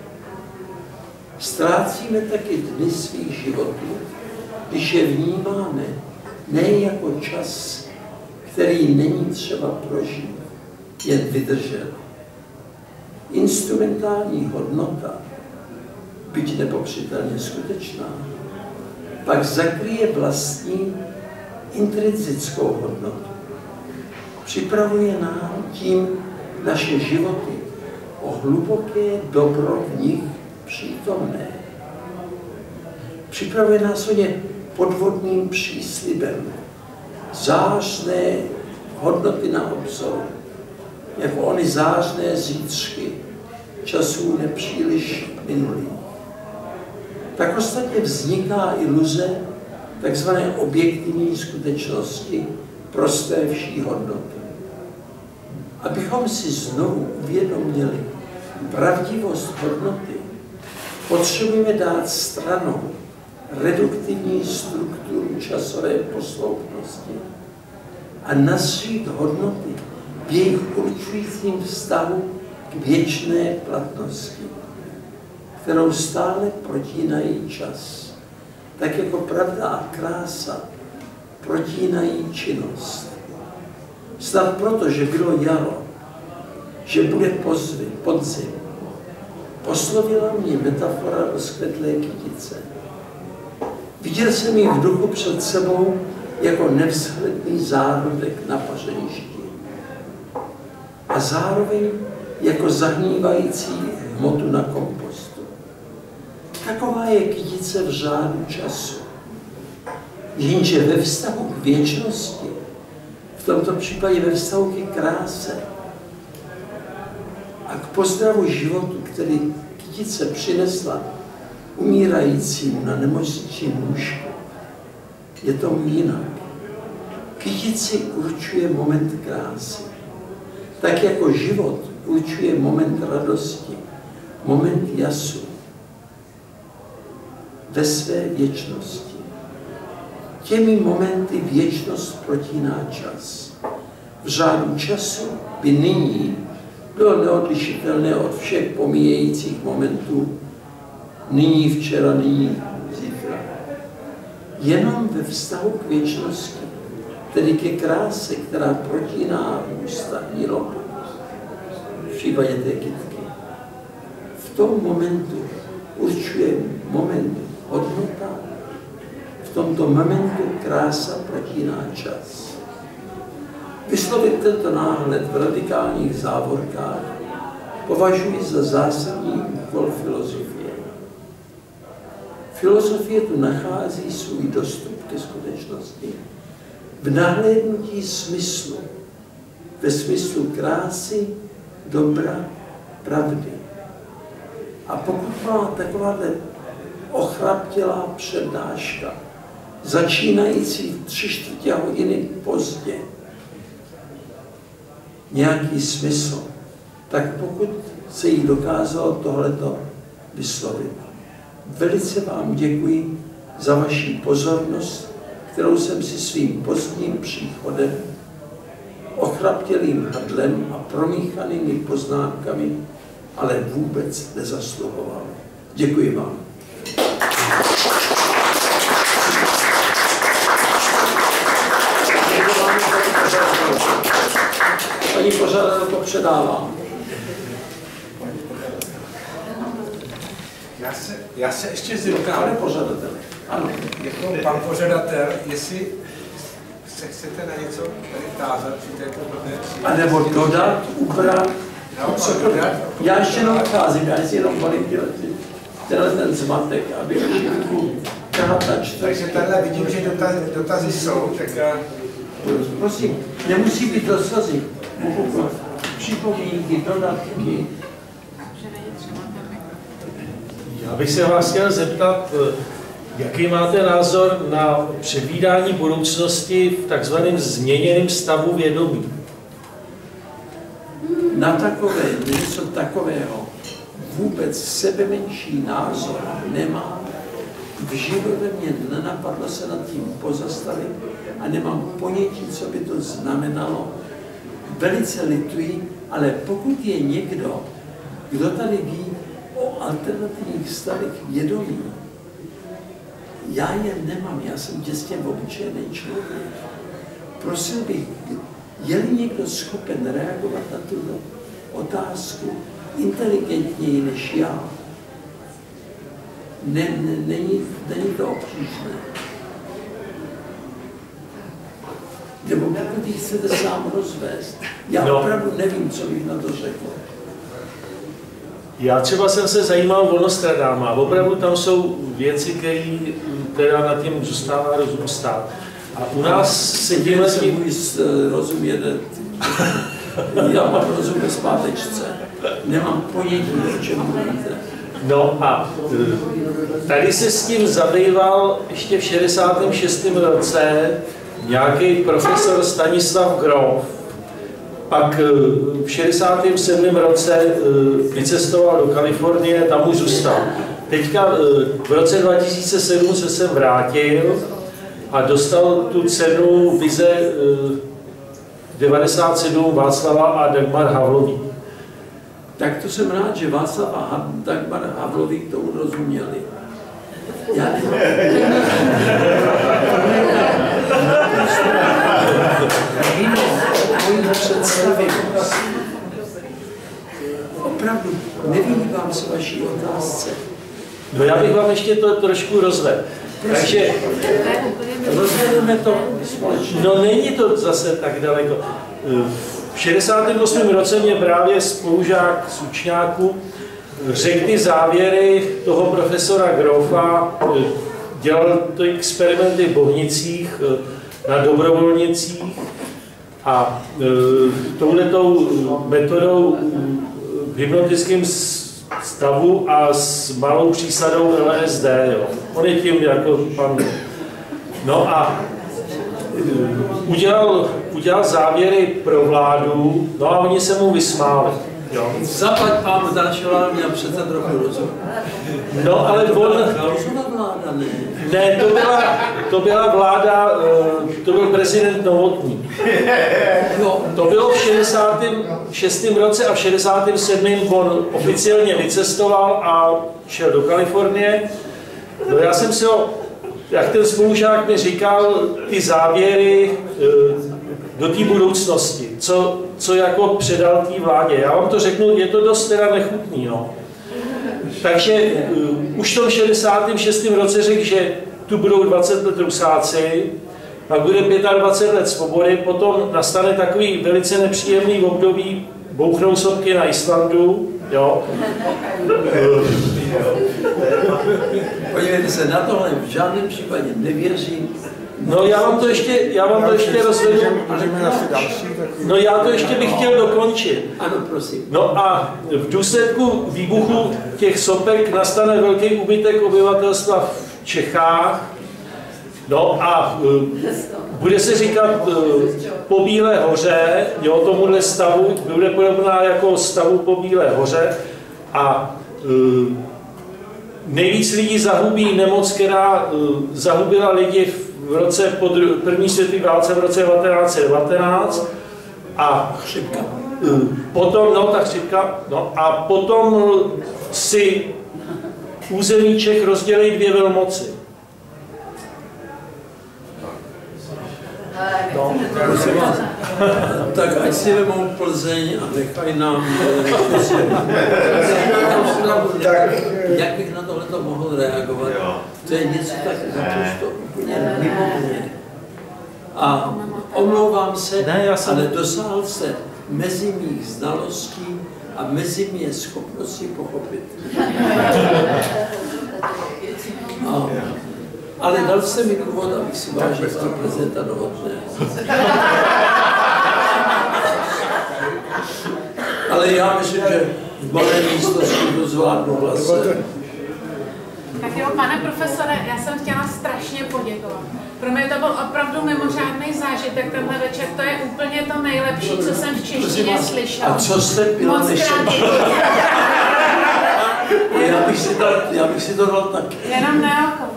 Ztrácíme taky dny svých životů, když je vnímáme ne jako čas, který není třeba prožít, jen vydržet. Instrumentální hodnota, byť nepopřitelně skutečná, pak zakryje vlastní intrinsickou hodnotu. Připravuje nám tím naše životy o hluboké dobro v nich přítomné. Připravuje nás o ně podvodným příslibem, zářné hodnoty na obzoru, jako ony zářné zítřky časů nepříliš minulých. Tak ostatně vzniká iluze takzvané objektivní skutečnosti, prosté vší hodnoty. Abychom si znovu uvědomili pravdivost hodnoty, potřebujeme dát stranou reduktivní strukturu časové posloupnosti a nazřít hodnoty v jejich určujícím vztahu k věčné platnosti, kterou stále protínají čas, tak jako pravda a krása protínají činnost. Snad proto, že bylo jaro, že bude pozvy, podzim, oslovila mě metafora rozkvetlé kytice. Viděl jsem ji v duchu před sebou jako nevzhledný zárodek na pařeništi. A zároveň jako zahnívající hmotu na kompostu. Taková je kytice v řádu času. Jenže ve vztahu k věčnosti, v tomto případě ve vztahu ke kráse a k pozdravu životu, který kytice přinesla umírajícímu na nemocničním lůžku, je to jinak. Kytici určuje moment krásy. Tak jako život určuje moment radosti, moment jasu ve své věčnosti. Těmi momenty věčnost protíná čas. V řádu času by nyní bylo neodlišitelné od všech pomíjejících momentů nyní, včera, nyní, zítra. Jenom ve vztahu k věčnosti, tedy ke kráse, která protíná ústa výrobu, v případě té kytky. V tom momentu určuje moment hodnota, v tomto momentu krása protíná čas. Vyslovit tento náhled v radikálních závorkách považuji za zásadní úkol filozofie. Filozofie tu nachází svůj dostup ke skutečnosti v nahlédnutí smyslu, ve smyslu krásy, dobra, pravdy. A pokud má takováhle ochraptělá přednáška, začínající v tři čtvrtě hodiny pozdě, nějaký smysl, tak pokud se jí dokázalo tohleto vyslovit. Velice vám děkuji za vaši pozornost, kterou jsem si svým pozdním příchodem, ochraptělým hrdlem a promíchanými poznámkami, ale vůbec nezasluhoval. Děkuji vám. Paní pořadatelko, předávám. Já se, já se ještě zeptám. Pane pořadatel. Ano. Jako pan pořadatel, jestli se chcete na něco tady tázat při této hodné příležitosti. A nebo dodat, ubrat. No, dodat. Já ještě jenom odcházím, já si jenom volím tenhle ten zmatek, aby všichni tahat na čtyři. Takže tady vidím, že dotazy, dotazy jsou, tak já... Prosím, nemusí být dotazy. Mohu připomínky, dodatky. Já bych se vás chtěl zeptat, jaký máte názor na předvídání budoucnosti v takzvaném změněném stavu vědomí? Na takové něco takového vůbec sebemenší názor nemám. V životě mě nenapadlo se nad tím pozastavit a nemám ponětí, co by to znamenalo. Velice lituji, ale pokud je někdo, kdo tady ví o alternativních stavech vědomí, já je nemám, já jsem těsně obyčejný člověk. Prosil bych, je-li někdo schopen reagovat na tuto otázku inteligentněji než já, ne, ne, není, není to obtížné. Nebo pokud ji chcete sám rozvést. Já no. opravdu nevím, co bych na to řekl. Já třeba jsem se zajímal o Nostradamu. Opravdu tam jsou věci, které teda nad tím zůstává rozum stát. A u nás se tímhle tím... Můj rozum jede. Já mám rozum ve zpátečce. Nemám ponětí, o čem mluvíte. No a tady se s tím zabýval ještě v šedesátém šestém roce nějaký profesor Stanislav Grof. Pak v šedesátém sedmém roce vycestoval do Kalifornie, tam už zůstal. teďka v roce dva tisíce sedm se sem vrátil a dostal tu cenu Vize devadesát sedm Václava a Dagmar Havlový. Tak to jsem rád, že Václav a Dagmar Havlový k tomu rozuměli. Já nevím, představivost. Opravdu, nevím se vaší otázce. No já bych vám ještě to trošku rozvedl. Takže rozvedeme to společně. No není to zase tak daleko. V šedesátém osmém roce mě právě spolužák z učňáku řekl ty závěry toho profesora Grofa, dělal to experimenty v Bohnicích, na dobrovolnicích a touhletou metodou v hypnotickém stavu a s malou přísadou L S D. Jo. On je tím jako pan. No a udělal, udělal závěry pro vládu, no a oni se mu vysmáli. Jo. Zaplať pánu, další vláda měla přece trochu rozum. No ale on... Rozumná vláda, ne? Ne, to byla, to byla vláda, to byl prezident Novotný. To bylo v šedesátém šestém roce a v šedesátém sedmém on oficiálně vycestoval a šel do Kalifornie. No já jsem si ho, jak ten spolužák mi říkal, ty závěry do té budoucnosti, co, co jako předal té vládě. Já vám to řeknu, je to dost teda nechutný, no. Takže uh, už v tom šedesátém šestém roce řekl, že tu budou dvacet let Rusáci, pak bude dvacet pět let svobody, potom nastane takový velice nepříjemný období, bouchnou sopky na Islandu, jo. Podívejte se, na tohle v žádném případě nevěřím. No já vám to ještě, já vám to ještě rozvedu. No já to ještě bych chtěl dokončit. Ano, prosím. No a v důsledku výbuchu těch sopek nastane velký úbytek obyvatelstva v Čechách. No a uh, bude se říkat uh, po Bílé hoře, jo, tomuhle stavu, bude podobná jako stavu po Bílé hoře a uh, nejvíc lidí zahubí nemoc, která uh, zahubila lidi v roce po první světové válce v roce devatenáct set devatenáct a chřipka. Potom, no ta chřipka, no a potom si území Čech rozdělí dvě velmoci. No, prosím vás. Tak ať si vemou Plzeň a nechají nám... Jak bych na tohle to mohl reagovat? To je něco tak naprosto úplně mimo mě. A omlouvám se, ne, já jsem... ale dosáhl se mezi mých znalostí a mezi mě schopností pochopit. A, ale dal jste mi důvod, abych si vážil z toho prezidenta Novotného. Ale já myslím, že v malé místnosti to zvládnu hlasem. Tak jo, pane profesore, já jsem chtěla strašně poděkovat. Pro mě to byl opravdu mimořádný zážitek tenhle večer, to je úplně to nejlepší, co jsem v češtině slyšela. A co jste pila Moc než krát já bych si dal, já bych si to dal taky. Jenom na oko.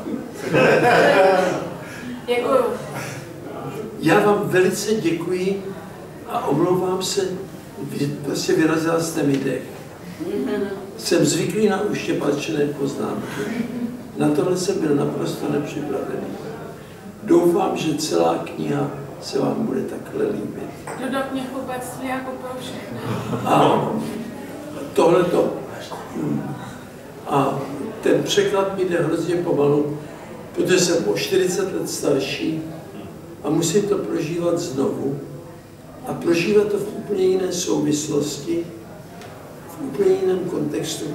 Děkuju. Já vám velice děkuji a omlouvám se, vy prostě vyrazila jste mi dech. Jsem zvyklý na uštěpačené poznámky. Na tohle jsem byl naprosto nepřipravený. Doufám, že celá kniha se vám bude takhle líbit. Jdu do knihkupectví a kupuju všechno. A tohleto. A ten překlad mi jde hrozně pomalu, protože jsem o čtyřicet let starší a musím to prožívat znovu. A prožívat to v úplně jiné souvislosti, v úplně jiném kontextu.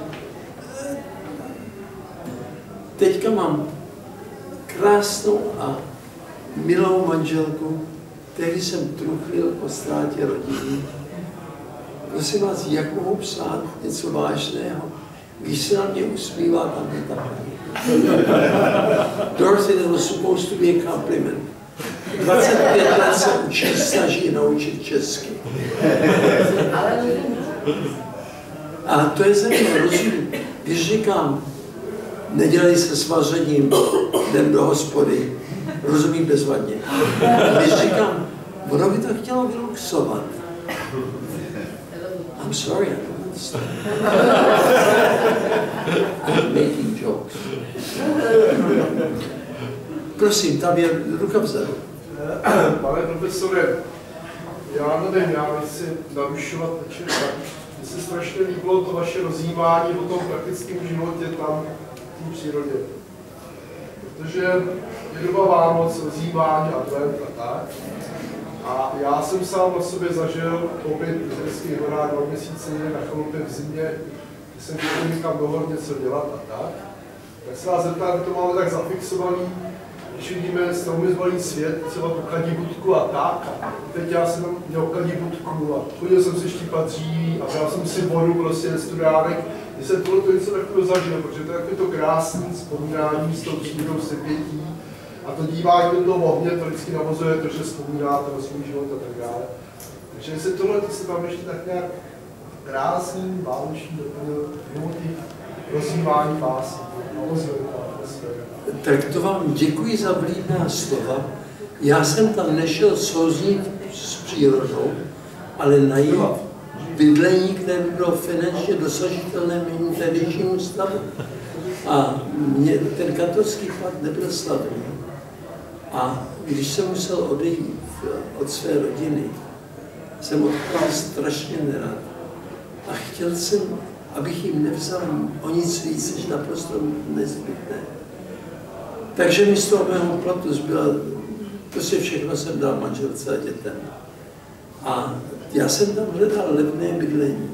Teďka mám krásnou a milou manželku, tehdy jsem truchlil po ztrátě rodiny. Prosím vás, jak mohu psát něco vážného, když se na mě usmívá tam netapaní. Dorothy, that was supposed to be a compliment. dvacet pět let se učí, snaží naučit česky. A to je zajímavé, rozumím. Když říkám, nedělej se svařením, jdem do hospody, rozumím bezvadně. Když říkám, ono by to chtělo vyluxovat. I'm sorry, I don't understand. I'm making jokes. Prosím, tam je ruka vzadu. Pane profesore, já nevím, já nechci narušovat večer, mně se strašně líbilo to vaše rozjímání o tom praktickém životě tam v té přírodě. Protože je doba Vánoc, rozjímání, advent a tak. A já jsem sám na sobě zažil pobyt v Zrských horách dva měsíce na chalupě v zimě, když jsem chtěl někam do hor něco dělat a tak. Tak se vás zeptat, že to máme tak zafixovaný, když vidíme stromy zbalý svět, třeba tu kadí budku a tak. Teď já jsem měl kadí budku a chodil jsem si štípat dříví a dal jsem si vodu, prostě studánek. Když jsem tohle něco takového zažil, protože to je takové to krásné vzpomínání s tou přírodou sepětí. A to dívání do toho ohně, to vždycky navozuje to, že vzpomínáte na svůj život a tak dále. Takže jestli tohle to se tam ještě tak nějak krásný, vánoční doplnil, nebo ty rozjímání vás, navozuje to atmosféra. Tak to vám děkuji za vlídná slova. Já jsem tam nešel souznít s přírodou, ale najít bydlení, které by bylo finančně dosažitelné mému tehdejšímu stavu. A mě ten katolický fakt nebyl slavný. A když jsem musel odejít od své rodiny, jsem odpadl strašně nerad. A chtěl jsem, abych jim nevzal o nic víc, než naprosto nezbytné. Takže místo mého platu zbyla, prostě všechno jsem dal manželce a dětem. A já jsem tam hledal levné bydlení.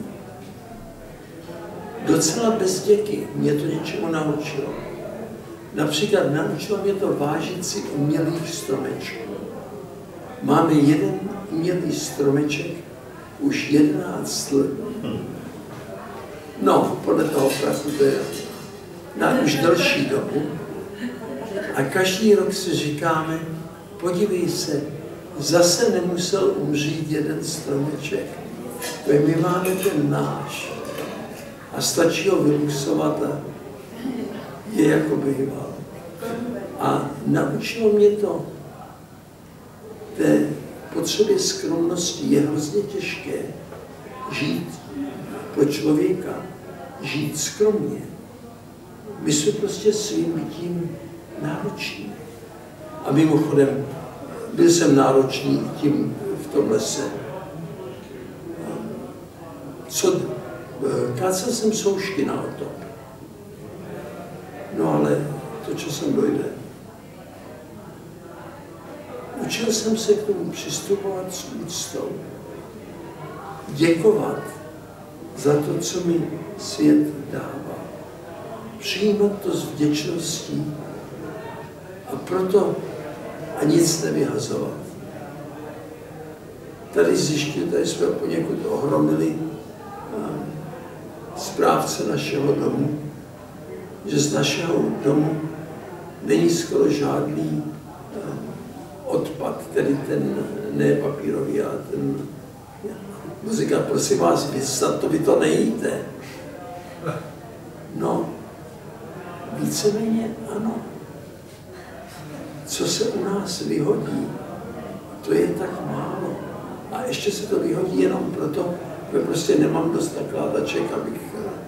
Docela bez děky mě to něčemu naučilo. Například naučilo mě to vážit si umělých stromečků. Máme jeden umělý stromeček už jedenáct let. No, podle toho prachu to je na už delší dobu. A každý rok si říkáme, podívej se, zase nemusel umřít jeden stromeček. My máme ten náš. A stačí ho vyluxovat a je jako býval. A naučilo mě to, té potřebě skromnosti je hrozně těžké žít pro člověka, žít skromně. My jsme prostě svým bytím nároční. A mimochodem, byl jsem náročný tím v tom lese. Co, kácel jsem soušky na otop. No ale to, co jsem dojde. Učil jsem se k tomu přistupovat s úctou. Děkovat za to, co mi svět dává. Přijímat to s vděčností a proto a nic nevyhazovat. Tady zjišťuji, tady jsme poněkud ohromili správce našeho domu, že z našeho domu není skoro žádný odpad, tedy ten ne papírový, ale ten muzika, prosím vás, vy snad to vy to nejíte. No, víceméně ano. Co se u nás vyhodí, to je tak málo. A ještě se to vyhodí jenom proto, že prostě nemám dost nakládaček, abych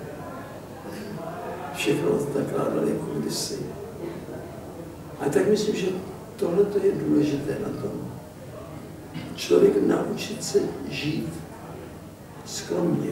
všechno nakládal jako kdysi. A tak myslím, že tohle je důležité na tom. Člověk naučit se žít skromně.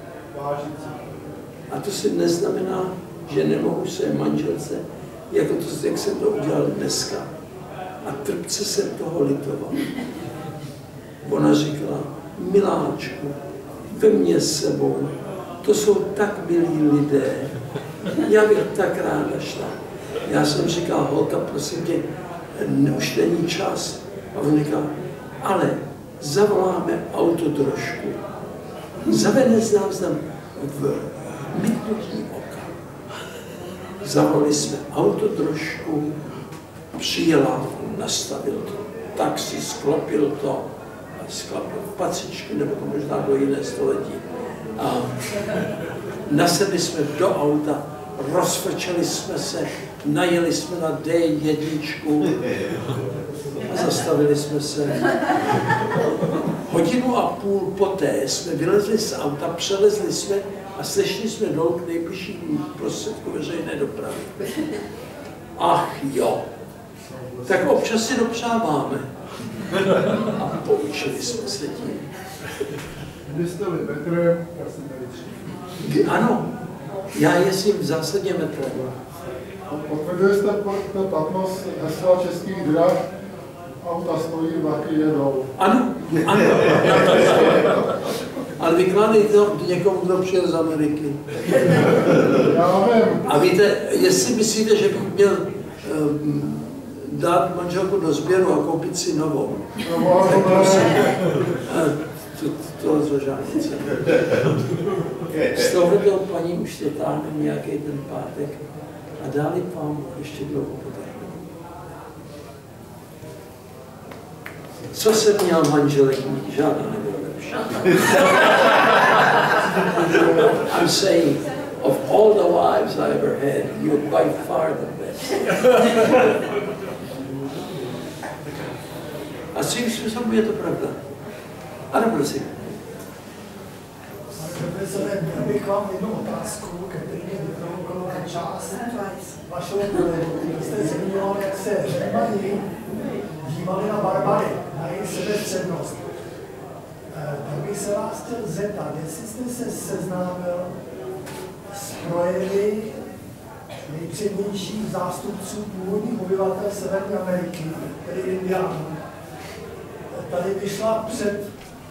A to si neznamená, že nemohu své manželce, jako to, jak jsem to udělal dneska. A trpce jsem toho litoval. Ona říkala, miláčku, ve mně s sebou, to jsou tak milí lidé, já bych tak ráda šla. Já jsem říkal, holka, prosím tě, už není čas. A on říkal, ale zavoláme autodrožku. Zavede z nás tam v mytnutí oka. Zavolali jsme autodrožku, přijela, nastavil to, taxi, sklopil to, sklopil patřičky, nebo to možná do jiné století. A nasedli jsme do auta, rozfrčeli jsme se, najeli jsme na D jedna a zastavili jsme se. Hodinu a půl poté jsme vylezli z auta, přelezli jsme a sešli jsme dolů k nejbližšímu prostředku veřejné dopravy. Ach jo, tak občas si dopřáváme. A poučili jsme se tím. Když jste metrem, já jsem tady tři. Ano, já jezdím v zásadě metrem. Potvrdili jste ta platnost hesla Českých drah, auta stojí, vlaky jedou. Ano, ano. Ale vykládej to někomu, kdo přijel z Ameriky. Já vím. A víte, jestli myslíte, že bych měl um, dát manželku do sběru a koupit si novou, No, tak prosím, to, to za žádný cenu. Z tohoto paní už to táhne nějaký ten pátek a dáli vám ještě dlouho potrhnu. Co jsem měl manželek mít? Žádná nebyla lepší. I'm saying, of all the wives I ever had, you're by far the best. A svým způsobem je to pravda. Ano, prosím. Pane profesore, měl bych vám jednu otázku, který mě vyprovokovala část vašeho projevu. Vy jste zmiňoval, jak se Římani dívali na barbary, na jejich sebestřednost. Tak bych se vás chtěl zeptat, jestli jste se seznámil s projevy nejpřednějších zástupců původních obyvatel Severní Ameriky, tedy Indiánů. Tady vyšla před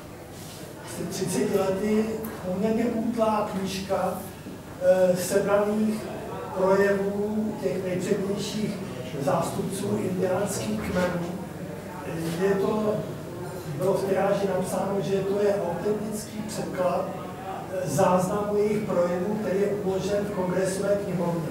třiceti lety poměrně útlá knížka e, sebraných projevů těch nejpřednějších zástupců indiánských kmenů. Je to, bylo v tiráži napsáno, že to je autentický překlad záznamu jejich projevů, který je uložen v kongresové knihovně.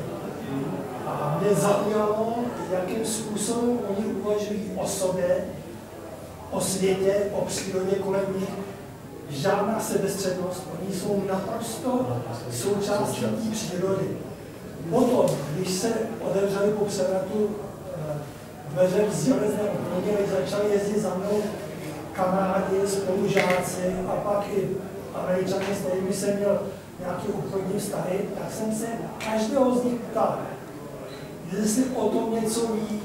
A mě zaujalo, jakým způsobem oni uvažují o sobě, o světě, o přírodě kolem nich. Žádná sebestřednost, oni jsou naprosto součástí té přírody. Potom, když se otevřeli po převratu dveře v železné obchodě, začali jezdit za mnou kamarádi, spolužáci a pak i Američané, s kterými jsem měl nějaké obchodní vztahy, tak jsem se každého z nich ptal, jestli o tom něco ví.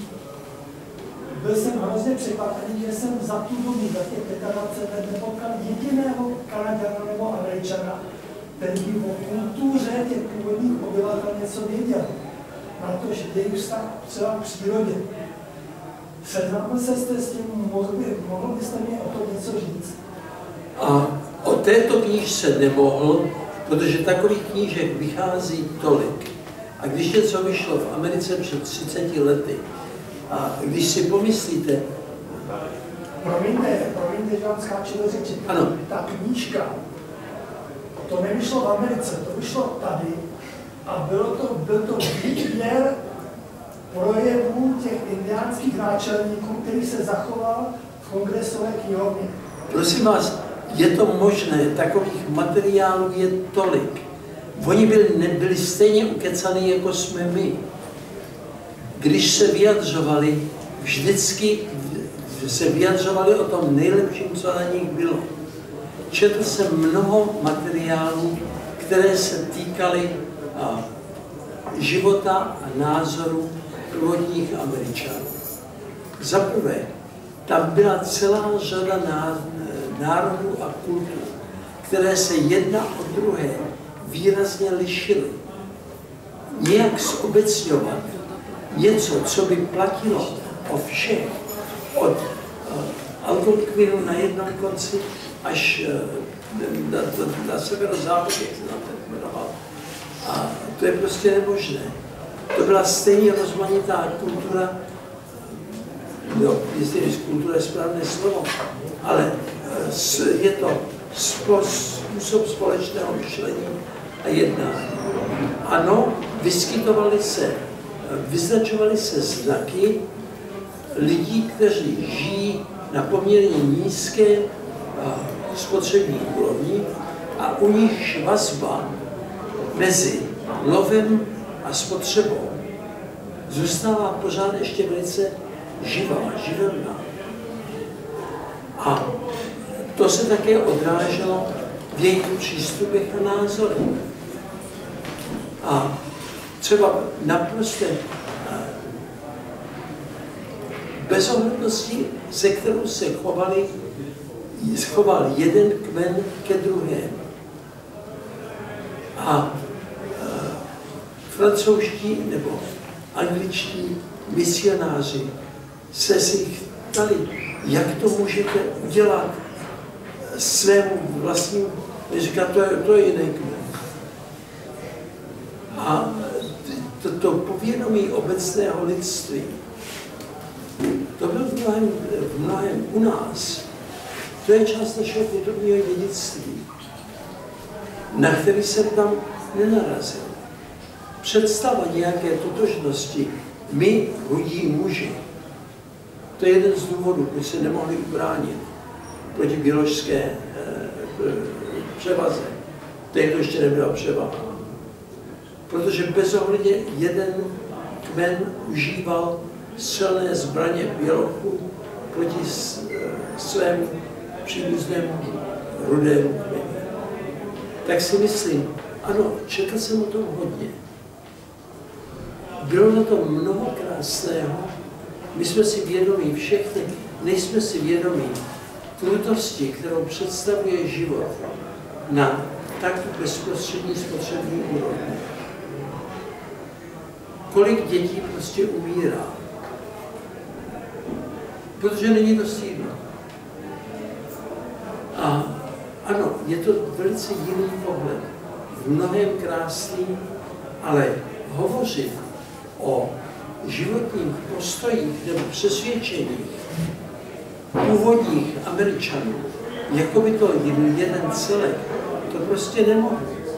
Byl jsem hrozně překvapený, že jsem za tu dobu, za těch dvacet pět let nepotkal jediného Kanaďana nebo Američana, který by o kultuře těch původních obyvatel něco věděl. Na to, že jejich vztah třeba v přírodě. Seznámil se jste s tím, mohl, by, mohl byste mi o tom něco říct? A o této knížce nemohl, protože takových knížek vychází tolik. A když něco vyšlo v Americe před třiceti lety, a když si pomyslíte... Promiňte, promiňte, že vám skáču do řeči. Ano. Ta knížka, to nevyšlo v Americe, to vyšlo tady a bylo to, byl to výběr projevů těch indiánských náčelníků, který se zachoval v kongresové knihovně. Prosím vás, je to možné, takových materiálů je tolik. Oni byli, nebyli stejně ukecaný, jako jsme my. Když se vyjadřovali, vždycky se vyjadřovali o tom nejlepším, co na nich bylo. Četl jsem mnoho materiálů, které se týkaly a, života a názoru původních Američanů. Za prvé, tam byla celá řada národů a kultur, které se jedna od druhé výrazně lišily. Nějak zobecňovat něco, co by platilo o všech, od uh, Algonquinu na jednom konci až uh, na, na, na severozápad, jak se nám ten jmenoval. A to je prostě nemožné. To byla stejně rozmanitá kultura, no, jestli kultura je správné slovo, ale uh, je to spo, způsob společného myšlení a jednání. Ano, vyskytovaly se vyznačovaly se znaky lidí, kteří žijí na poměrně nízké spotřební úrovni a u nich vazba mezi lovem a spotřebou zůstává pořád ještě velice živá, živelná. A to se také odráželo v jejich přístupech a názorech. A třeba naprosto bezohledností, se kterou se chovali, schoval jeden kmen ke druhému. A e, francouzští nebo angličtí misionáři se si ptali, jak to můžete udělat svému vlastnímu, říká, to je, to je jiný kmen. A to, to povědomí obecného lidství, to bylo v mnohem, v mnohem u nás. To je část našeho kulturního dědictví, na který jsem tam nenarazil. Představa nějaké totožnosti, my, chudí muži, to je jeden z důvodů, proč se nemohli ubránit proti běložské e, převaze. Tehdy ještě nebyla převaha. Protože bezohledně jeden kmen užíval střelné zbraně bělochů proti svému příbuznému rudému kmeni. Tak si myslím, ano, četl jsem o tom hodně. Bylo na tom mnoho krásného. My jsme si vědomí, všechny, nejsme si vědomí krutosti, kterou představuje život na tak bezprostřední spotřební úrovni. Kolik dětí prostě umírá, protože není to sídlo. A ano, je to velice jiný pohled, v mnohem krásný, ale hovořit o životních postojích nebo přesvědčeních původních Američanů, jako by to jeden celek, to prostě nemohu.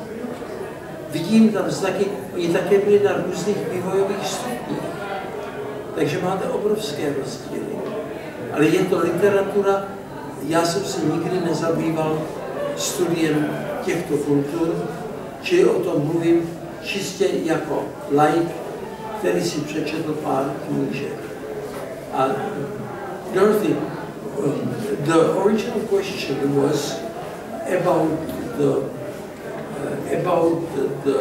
Vidím tam znaky, oni také byli na různých vývojových stupních, takže máte obrovské rozdíly. Ale je to literatura, já jsem se nikdy nezabýval studiem těchto kultur, čili o tom mluvím čistě jako laik, který si přečetl pár knížek. A Dorothy, the original question was about the uh, about the, the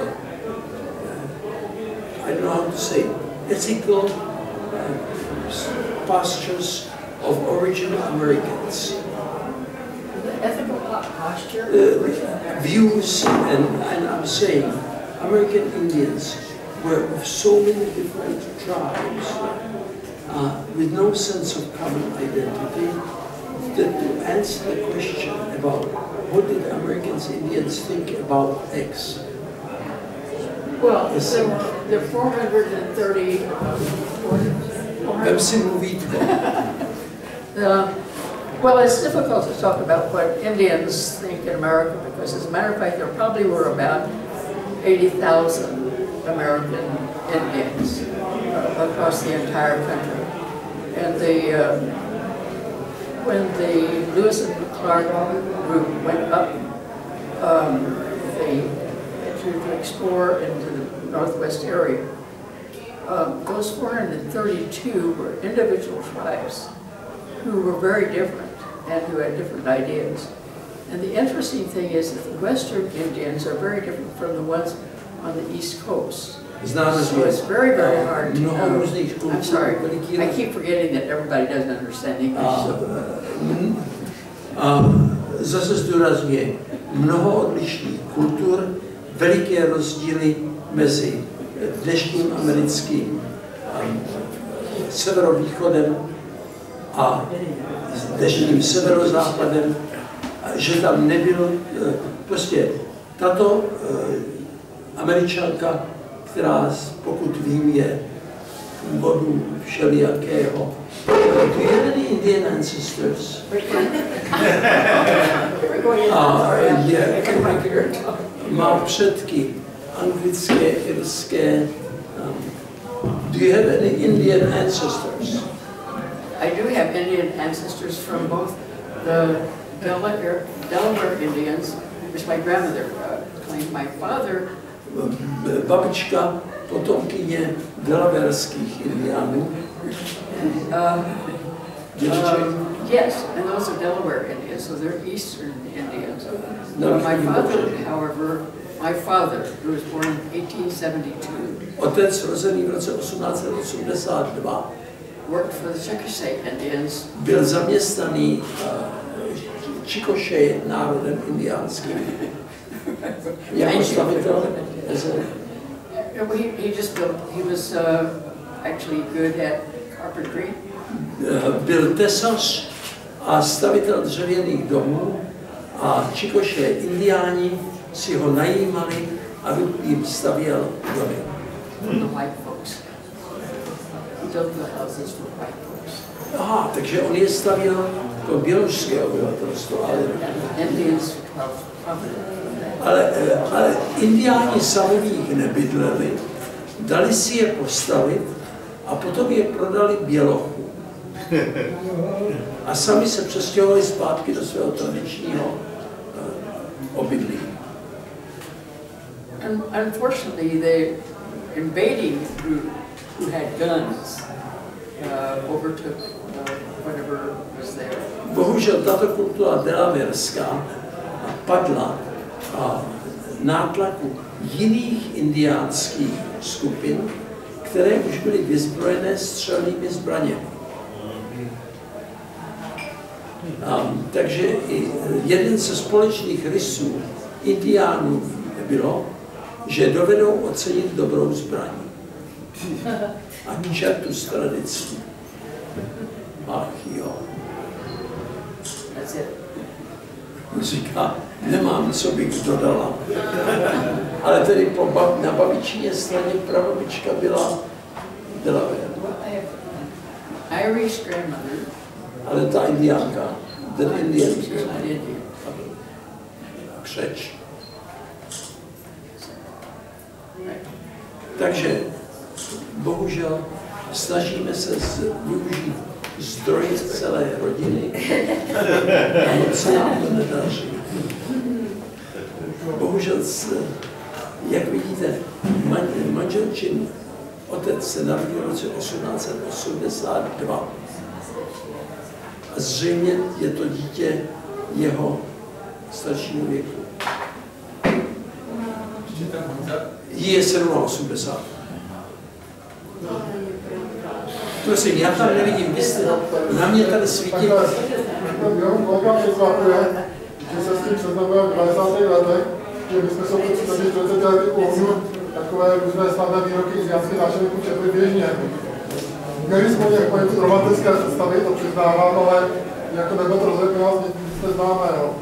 uh, I don't know how to say ethical uh, postures of original Americans. The ethical posture? Uh, views, and, and I'm saying American Indians were of so many different tribes uh, with no sense of common identity, that to answer the question about what did Americans Indians think about X. Well, there were there are four hundred thirty. Vem si mluvítko. Um, well, it's difficult to talk about what Indians think in America because, as a matter of fact, there probably were about eighty thousand American Indians uh, across the entire country. And the, uh, when the Lewis and Clark group went up um, the, to, to explore into the northwest area, uh, those four hundred thirty-two were individual tribes who were very different and who had different ideas. And the interesting thing is that the Western Indians are very different from the ones on the East Coast. So it's very, very hard to know. I'm sorry, I keep forgetting that everybody doesn't understand English. A zase zdůrazňuje mnoho odlišných kultur, veliké rozdíly mezi dnešním americkým severovýchodem a dnešním severozápadem, že tam nebylo, prostě tato Američanka, která, pokud vím, je původu všelijakého. Do you have any Indian ancestors? A je, má předky anglické, irské. Um, do you have any Indian ancestors? I do have Indian ancestors from both the Delaware, Delaware Indians, which my grandmother uh, claimed. My father. Babička potomkyně delawareských indiánů. Um, um, yes, and those are Delaware Indians, so they're Eastern Indians. No, my father, however, my father, who was born in eighteen seventy-two, otec rozený v roce osmnáct set osmdesát dva, worked for the Chickasha Indians. Byl zaměstnaný uh, Chickasha národem indiánským. Jako stavitel. He, he just built, he was uh, actually good at carpentry. Byl tesař a stavitel dřevěných domů a Chickasha indiáni si ho najímali, aby jim stavěl domy. The white folks. He built the houses for white folks. Aha, takže on je stavěl to běložské obyvatelstvo, ale, Indians, ale, ale indiáni sami v nich nebydleli, dali si je postavit a potom je prodali bělochu. A sami se přestěhovali zpátky do svého tradičního uh, obydlí. And unfortunately, the invading group who had guns uh, overtook uh, whatever was there. Bohužel tato kultura delawareská padla a nátlaku jiných indiánských skupin, které už byly vyzbrojené střelnými zbraněmi. Um, takže i jeden ze společných rysů indiánů bylo, že dovedou ocenit dobrou zbraní. A čertu z tradicí. Ach jo. Říká, nemám, co bych dodala. Ale tedy po bab, na babičině straně prababička byla Delaware. Irish grandmother. Ale ta indiánka, ten Indian, křeč. Takže bohužel snažíme se využít zdroje celé rodiny a moc se nám to nedaří. Bohužel, jak vidíte, manželčin otec se narodil v roce osmnáct set osmdesát dva. A zřejmě je to dítě jeho staršího věku. Jí je osmdesát sedm. Prosím, já tam nevidím, vy jste na mě tady svítí. Jenom kolega překvapuje, že se s tím seznamujeme v devadesátých letech, že my jsme se před třiceti čtyřiceti lety pohnu takové různé slavné výroky indiánských náčelníků četli běžně. Měli jsme nějaké něco romantické představy, to přiznávám, ale jako nebyl to rozhodně nás nic neznáme, jo.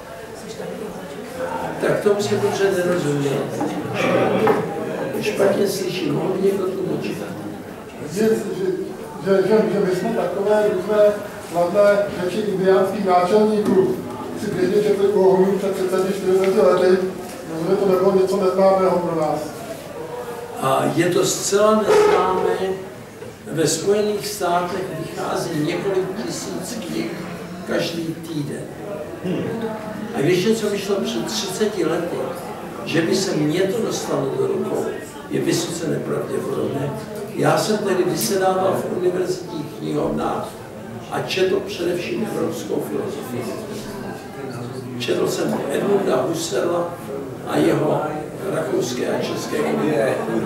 Tak tomu se dobře nerozuměl. Špatně slyším, mohl někdo tlumočit. Že, že, že, že, že my jsme takové různé slavné řeči indiánských náčelníků si běžně četli u ohňů před třiceti čtyřiceti lety, protože to nebylo něco neznámého pro nás. A je to zcela neznámé. Ve Spojených státech vychází několik tisíc knih každý týden. A když něco vyšlo před třiceti lety, že by se mně to dostalo do rukou, je vysoce nepravděpodobné. Já jsem tedy vysedával v univerzitních knihovnách a četl především evropskou filozofii. Četl jsem Edmunda Husserla a jeho rakouské a české knihy.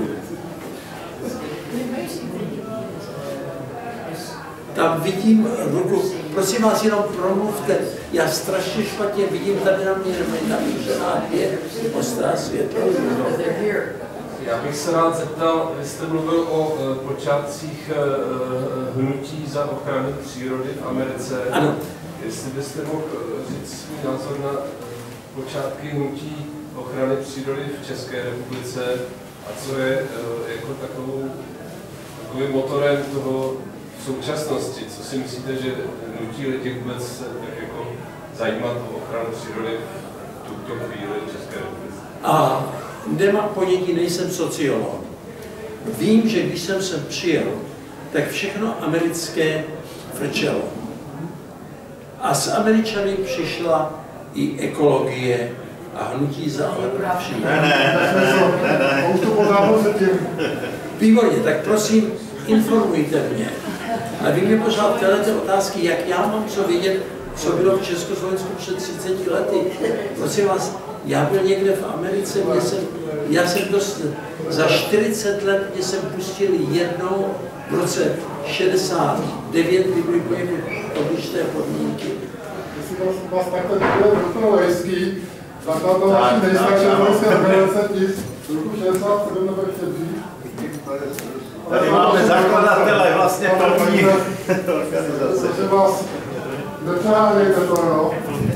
Tam vidím ruku, prosím vás, jenom promluvte, já strašně špatně vidím, tady na mě namířená dvě ostrá světla. Já bych se rád zeptal, vy jste mluvil o uh, počátcích uh, hnutí za ochranu přírody v Americe. Ano. Jestli byste mohl říct svůj názor na počátky hnutí ochrany přírody v České republice a co je uh, jako takovou, takovým motorem toho v současnosti. Co si myslíte, že nutí lidi vůbec se tak jako zajímat o ochranu přírody v tuto chvíli v České republice? A nemám ponětí, nejsem sociolog. Vím, že když jsem sem přijel, tak všechno americké frčelo. A s Američany přišla i ekologie a hnutí za ochranu přírody. Ne, ne, ne, ne. Už to podávno Výborně, tak prosím, informujte mě. A vy mě pořád kladete otázky, jak já mám co vědět, co bylo v Československu před třiceti lety. Prosím vás, já byl někde v Americe, kde jsem, já jsem dost, za čtyřicet let, mě jsem pustil jednou v roce šedesát devět, kdy byly poněkud odlišné podmínky. Jestli vás, vás takhle bylo docela lejský, tak na to vaší nejstarší organizace tisk v roku šedesát sedm nebo ještě dřív. Tady máme zakladatele vlastně první organizace. Takže vás nepřáhnějte to, no.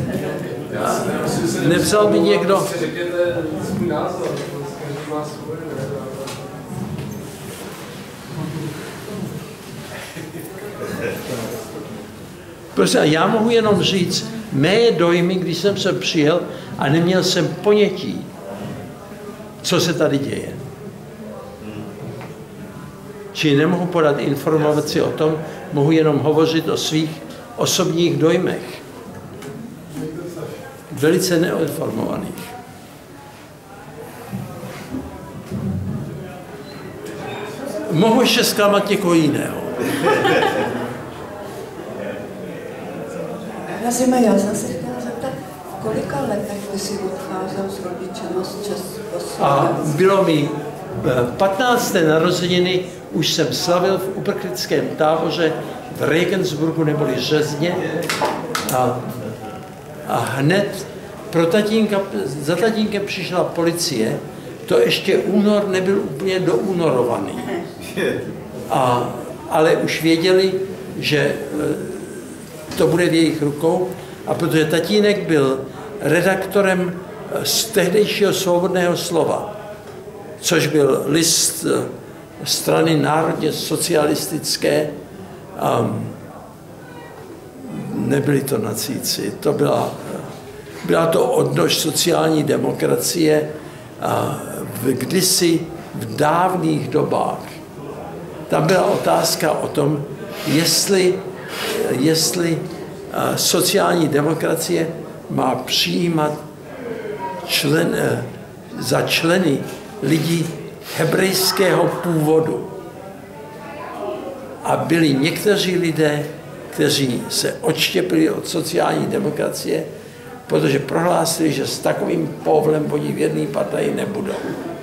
Nepsal mi někdo. Řekněte svůj názor, každý má svůj. Prostě já mohu jenom říct mé dojmy, když jsem se přijel a neměl jsem ponětí, co se tady děje. Čili nemohu podat informaci o tom, mohu jenom hovořit o svých osobních dojmech. Velice neinformovaných. Mohu ještě zklamat někoho jiného. Razíme, já jsem se chtěla zeptat, v kolika letech vy si odcházel s rodičema z Československa? A bylo mi patnácté narozeniny, už jsem slavil v uprchlickém táboře v Regensburgu neboli Řezně a, a hned pro tatínka, za tatínkem přišla policie, to ještě únor nebyl úplně doúnorovaný. A, ale už věděli, že to bude v jejich rukou, a protože tatínek byl redaktorem z tehdejšího Svobodného slova, což byl list strany národně socialistické, um, nebyli to nacíci, to byla, byla to odnož sociální demokracie a v kdysi v dávných dobách. Tam byla otázka o tom, jestli, jestli uh, sociální demokracie má přijímat člen, uh, za členy lidí hebrejského původu. A byli někteří lidé, kteří se odštěpili od sociální demokracie, protože prohlásili, že s takovým povlem oni v jedné partaji nebudou.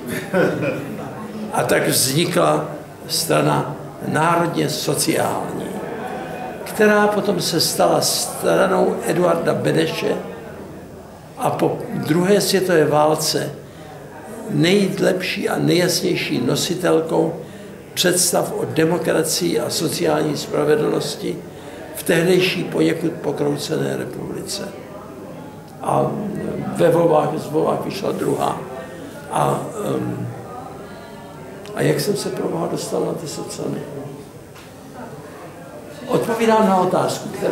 A tak vznikla strana národně sociální, která potom se stala stranou Eduarda Beneše a po druhé světové válce nejlepší a nejjasnější nositelkou představ o demokracii a sociální spravedlnosti v tehdejší poněkud pokroucené republice. A ve volbách, z volbách vyšla druhá. A, um, a jak jsem se pro Boha dostal na ty socany? Odpovídám na otázku, kterou...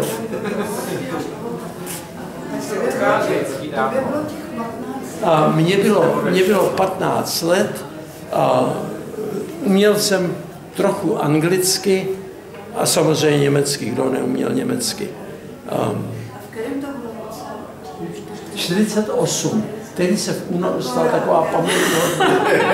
A mně bylo, mně bylo patnáct let a uměl jsem trochu anglicky a samozřejmě německy, kdo neuměl německy. Um, čtyřicet osm, tehdy se v únoru stala taková pamětní.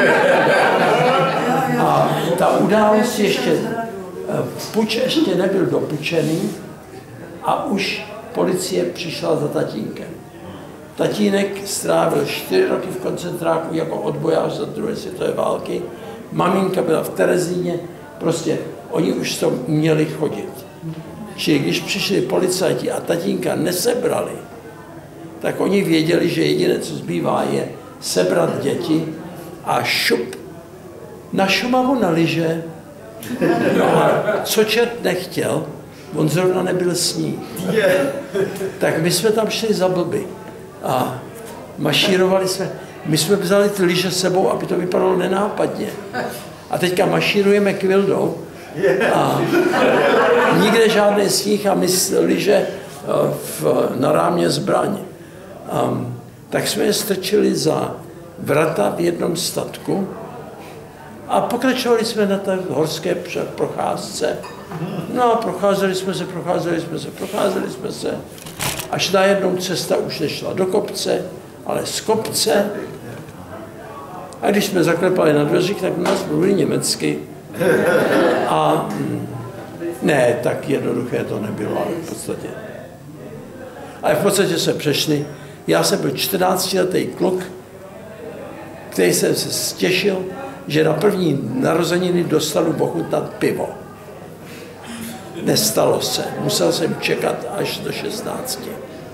A ta událost ještě, puč ještě nebyl dopučený a už policie přišla za tatínkem. Tatínek strávil čtyři roky v koncentráku jako odbojář za druhé světové války. Maminka byla v Terezíně, prostě oni už to měli chodit. Čili když přišli policajti a tatínka nesebrali, tak oni věděli, že jediné, co zbývá, je sebrat děti a šup na Šumavu na lyže. No a co čert nechtěl, on zrovna nebyl sníh. Tak my jsme tam šli za blby a mašírovali jsme. My jsme vzali ty lyže sebou, aby to vypadalo nenápadně. A teďka mašírujeme kvildou a nikde žádný sníh a my lyže v, na rámě zbraň. Um, tak jsme je strčili za vrata v jednom statku a pokračovali jsme na té horské procházce. No a procházeli jsme se, procházeli jsme se, procházeli jsme se, až najednou cesta už nešla do kopce, ale z kopce A když jsme zaklepali na dveřích, tak nás mluvili německy. A ne, tak jednoduché to nebylo, ale v podstatě. Ale v podstatě se přešli. Já jsem byl čtrnáctiletý kluk, který jsem se stěšil, že na první narozeniny dostanu ochutnat pivo. Nestalo se. Musel jsem čekat až do šestnácti.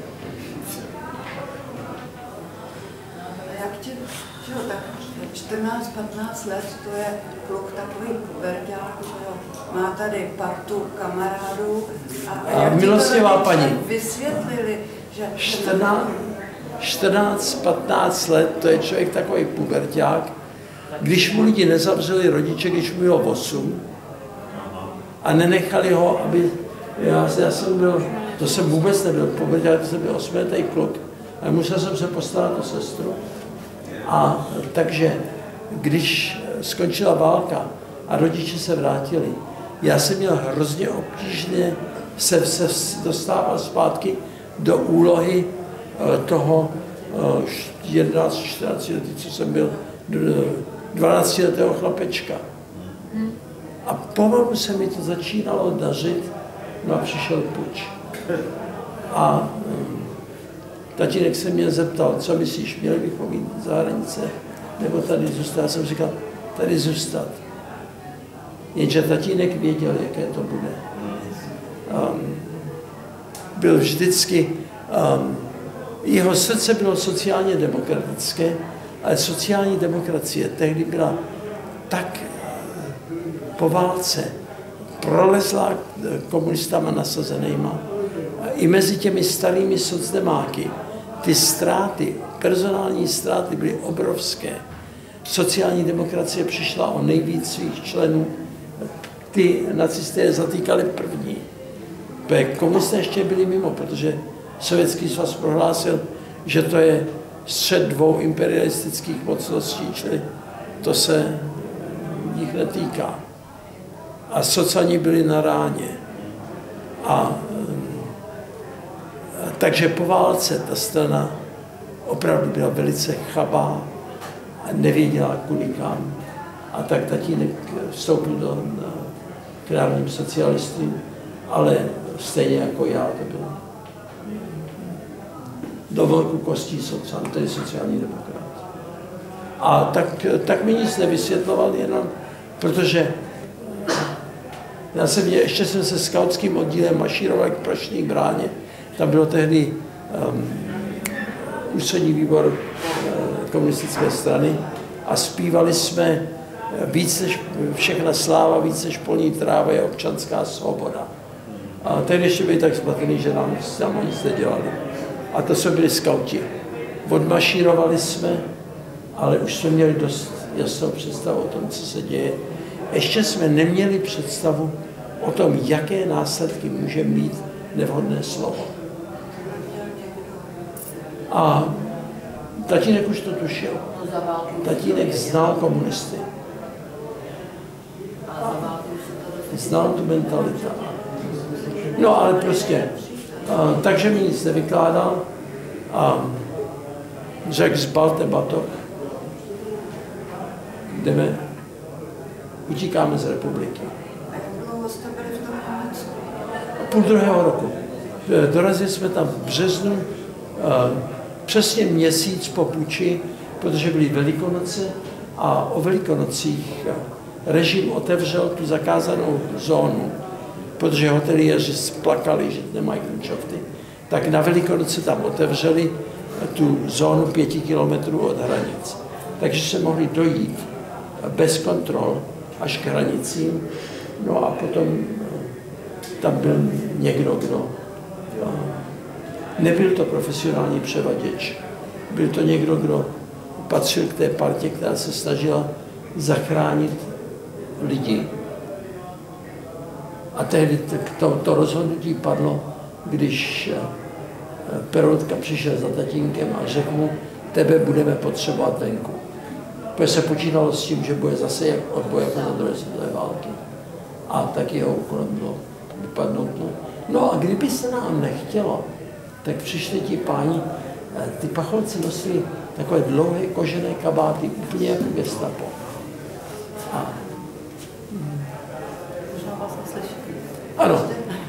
Jak ti, že jo, tak čtrnáct patnáct let, to je kluk takový puberťák, že jo, má tady partu kamarádů. A, a jak milostivá paní, vysvětlili, že... čtrnáct patnáct let, to je člověk takový puberťák, když mu lidi nezavřeli rodiče, když mu bylo osm a nenechali ho, aby, já, já jsem byl, to jsem vůbec nebyl puberťák, to jsem byl osmiletý kluk, ale musel jsem se postarat o sestru. A takže, když skončila válka a rodiče se vrátili, já jsem měl hrozně obtížně se, se dostával zpátky do úlohy toho jedenáct čtrnáct letý, co jsem byl, dvanáctiletého chlapečka. A pomalu se mi to začínalo dařit, no a přišel puč. A um, tatínek se mě zeptal, co myslíš, měli bychom jít za hranice, nebo tady zůstat? Já jsem říkal, tady zůstat. Jenže tatínek věděl, jaké to bude. Um, byl vždycky, um, jeho srdce bylo sociálně demokratické, ale sociální demokracie tehdy byla tak po válce prolezlá komunistama nasazenýma. I mezi těmi starými socdemáky ty ztráty, personální ztráty byly obrovské. Sociální demokracie přišla o nejvíc svých členů. Ty nacisté je zatýkali první. Komunisté ještě byli mimo, protože Sovětský svaz prohlásil, že to je střed dvou imperialistických mocností, čili to se jich netýká. A socani byli na ráně. A, a takže po válce ta strana opravdu byla velice chabá a nevěděla kudy kam. A tak tatínek vstoupil do k národním socialistům, ale stejně jako já to bylo. Do velkou kostí sociální, tedy sociální demokrat. A tak, tak mi nic nevysvětloval, jenom protože já jsem mě, ještě jsem se skautským oddílem mašíroval k Prašní bráně. Tam bylo tehdy um, ústřední výbor uh, komunistické strany a zpívali jsme víc než všechna sláva, víc než polní tráva je občanská svoboda. A tehdy ještě byli tak zmatený, že nám tam nic nedělali. A to jsme byli skauti. Odmašírovali jsme, ale už jsme měli dost jasnou představu o tom, co se děje. Ještě jsme neměli představu o tom, jaké následky může mít nevhodné slovo. A tatínek už to tušil. Tatínek znal komunisty. Znal tu mentalitu. No ale prostě, a, takže mi nic nevykládal a řekl, zbalte batok, jdeme, utíkáme z republiky. Půl druhého roku. Dorazili jsme tam v březnu, a, přesně měsíc po puči, protože byly Velikonoce a o Velikonocích režim otevřel tu zakázanou zónu, protože hoteliéři splakali, že nemají kručovty. Tak na Velikonoce tam otevřeli tu zónu pěti kilometrů od hranic. Takže se mohli dojít bez kontrol až k hranicím. No a potom tam byl někdo, kdo... Nebyl to profesionální převaděč. Byl to někdo, kdo patřil k té partě, která se snažila zachránit lidi. A tehdy to, to rozhodnutí padlo, když Peroutka přišel za tatínkem a řekl mu, tebe budeme potřebovat venku. Protože se počítalo s tím, že bude zase jak odboj jako za druhé světové války. A tak jeho úkolem bylo vypadnout. No. no a kdyby se nám nechtělo, tak přišli ti páni, ty pacholci nosili takové dlouhé kožené kabáty, úplně jako gestapo. A, hm. Ano.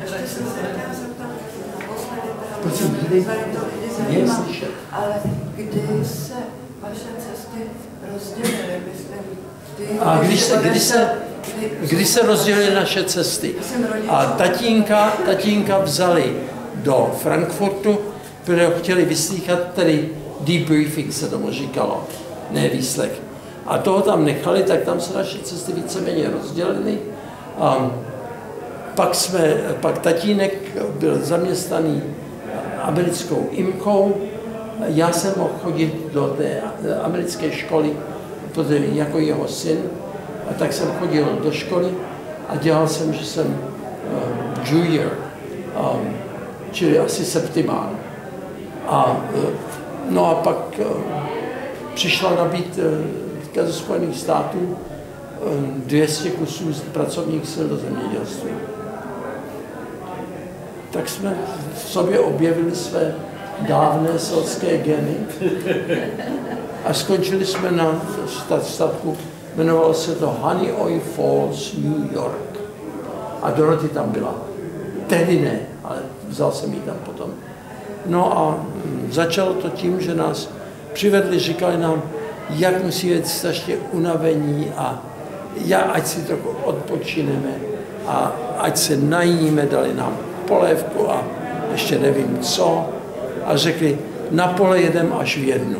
Prosím, kdy je slyšet. Ale kdy se vaše cesty rozdělily, myslím, A když se, kdy se, kdy se rozdělily naše cesty. A tatínka, tatínka vzali do Frankfurtu, protože ho chtěli vyslýchat, tedy debriefing se tomu říkalo, ne výslech. A toho tam nechali, tak tam se naše cesty víceméně rozdělily. A pak, jsme, pak tatínek byl zaměstnaný americkou imkou. Já jsem mohl chodit do té americké školy, protože jako jeho syn, a tak jsem chodil do školy a dělal jsem, že jsem uh, junior, um, čili asi septimán. A, uh, no a pak uh, přišla nabídka uh, ze Spojených států uh, dvě stě kusů pracovních sil do zemědělství. Tak jsme v sobě objevili své dávné selské geny a skončili jsme na statku, jmenovalo se to Honeoye Falls, New York. A Dorothy tam byla. Tehdy ne, ale vzal jsem ji tam potom. No a začalo to tím, že nás přivedli, říkali nám, jak musí být strašně unavení a já, ať si trochu odpočineme a ať se najíme, dali nám polévku a ještě nevím co. A řekli, na pole jedem až v jednu.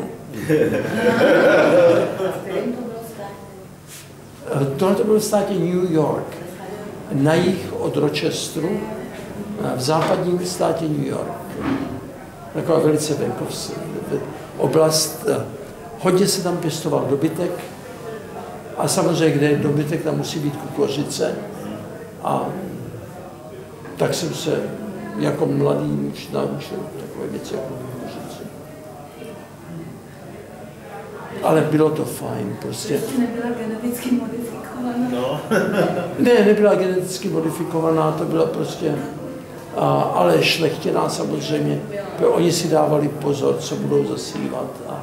Tohle to bylo v státě New York, na jih od Rochesteru, v západním státě New York. Taková velice venkovská oblast. Hodně se tam pěstoval dobytek a samozřejmě, kde je dobytek, tam musí být kukuřice. A tak jsem se jako mladý muž naučil takové věci jako kukuřice. Ale bylo to fajn, prostě. Nebyla geneticky modifikovaná? No. Ne, nebyla geneticky modifikovaná, to byla prostě, a, ale šlechtěná samozřejmě. Oni si dávali pozor, co budou zasívat a, a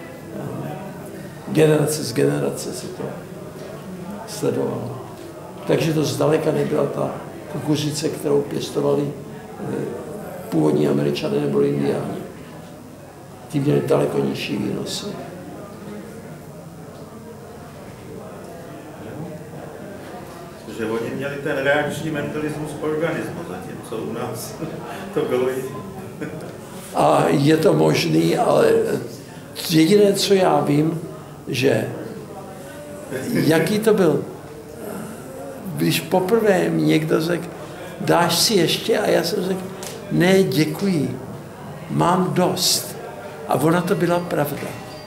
generace z generace se to sledovalo. Takže to zdaleka nebyla ta kukuřice, kterou pěstovali původní Američané nebo Indiáni. Ti měli daleko nižší výnosy. Že oni měli ten reakční mentalismus organismu, zatímco u nás to bylo i... A je to možný, ale jediné, co já vím, že jaký to byl, když poprvé mi někdo řekl, dáš si ještě? A já jsem řekl, ne, děkuji, mám dost. A ona to byla pravda.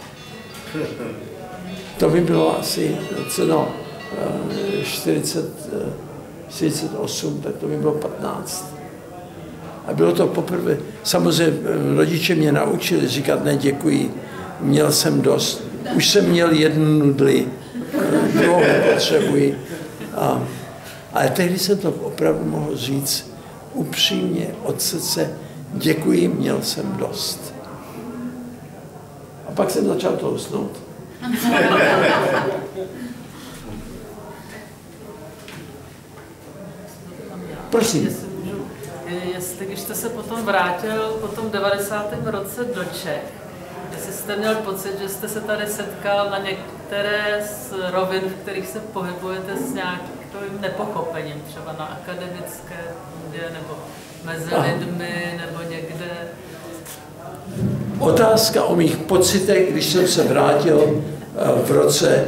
To mi bylo asi, co no, čtyřicet, čtyřicet osm, tak to mi bylo patnáct. A bylo to poprvé, samozřejmě rodiče mě naučili říkat, ne, děkuji, měl jsem dost. Už jsem měl jednu nudli, druhou potřebuji. A, ale tehdy jsem to opravdu mohl říct upřímně od srdce, děkuji, měl jsem dost. A pak jsem začal tlousnout. Prosím. Jestli, můžu, jestli když jste se potom vrátil po tom devadesátém roce do Čech, jestli jste měl pocit, že jste se tady setkal na některé z rovin, v kterých se pohybujete s nějakým nepochopením, třeba na akademické půdě, nebo mezi lidmi, nebo někde? Otázka o mých pocitech, když jsem se vrátil v roce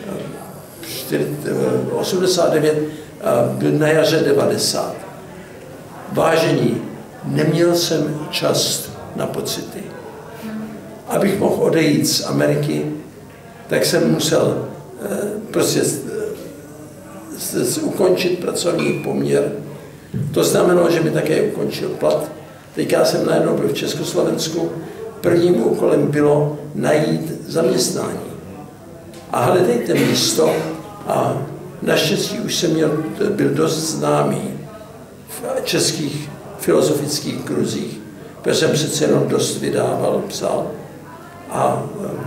osmdesát devět, byl na jaře devadesát. Vážení, neměl jsem čas na pocity. Abych mohl odejít z Ameriky, tak jsem musel prostě ukončit pracovní poměr. To znamenalo, že mi také ukončil plat. Teďka jsem najednou byl v Československu. Prvním úkolem bylo najít zaměstnání. A hledejte místo. A naštěstí už jsem měl, byl dost známý v českých filozofických kruzích, protože jsem přece jenom dost vydával, psal. A,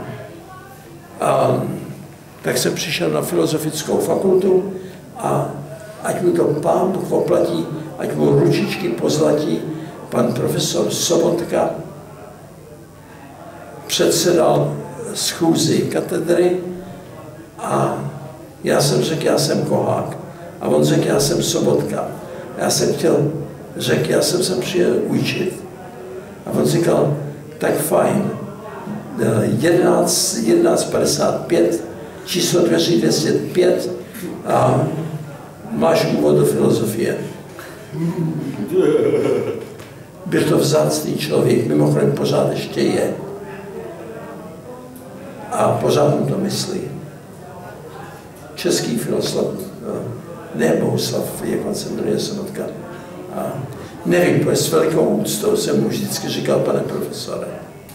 a tak jsem přišel na filozofickou fakultu a ať mu to Pán Bůh oplatí, ať mu ručičky pozlatí, pan profesor Sobotka předsedal schůzi katedry a já jsem řekl, já jsem Kohák. A on řekl, já jsem Sobotka. Já jsem chtěl, řekl, já jsem sem přijel učit. A on říkal, tak fajn, jedenáct padesát pět, číslo dveří dvě stě pět a máš úvod do filozofie. Byl to vzácný člověk, mimochodem pořád ještě je. A pořád mu to myslí. Český filozof, ne Bohuslav, jak on se jmenuje Sobotka. A nevím, s velikou úctou jsem mu vždycky říkal, pane profesore.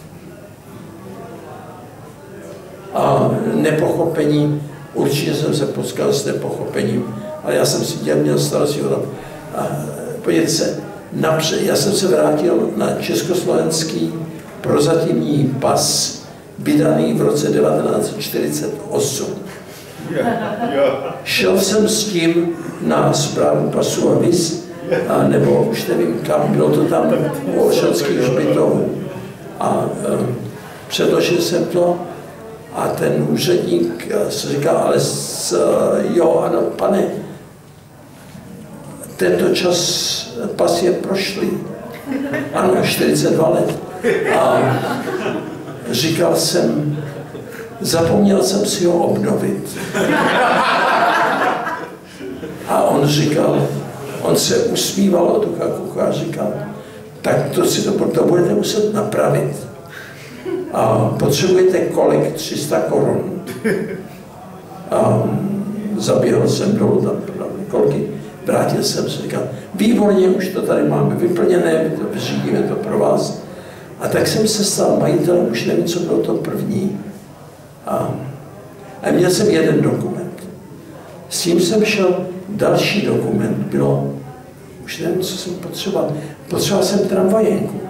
A nepochopení, určitě jsem se potkal s nepochopením, ale já jsem si dělal, měl starosti o tom. A podívejte se, napřed, já jsem se vrátil na československý prozatímní pas, vydaný v roce devatenáct set čtyřicet osm. Šel jsem s tím na správu pasu a vis, a nebo už nevím kam, bylo to tam u Olšanských hřbitovů. A um, předložil jsem to a ten úředník se říkal, ale s, jo, ano, pane, tento čas pas je prošlý. Ano, čtyřicet dva let. A říkal jsem, zapomněl jsem si ho obnovit. A on říkal, on se usmíval od ucha k uchu a říkal, tak to si to, to budete muset napravit. A potřebujete kolek tři sta korun. A zaběhl jsem dolů tam kolky, vrátil jsem se, říkal, výborně, už to tady máme vyplněné, my to vyřídíme to pro vás. A tak jsem se stal majitelem, už nevím, co bylo to první. A, a měl jsem jeden dokument. S tím jsem šel, další dokument bylo, už nevím, co jsem potřeboval. Potřeboval jsem tramvajenku.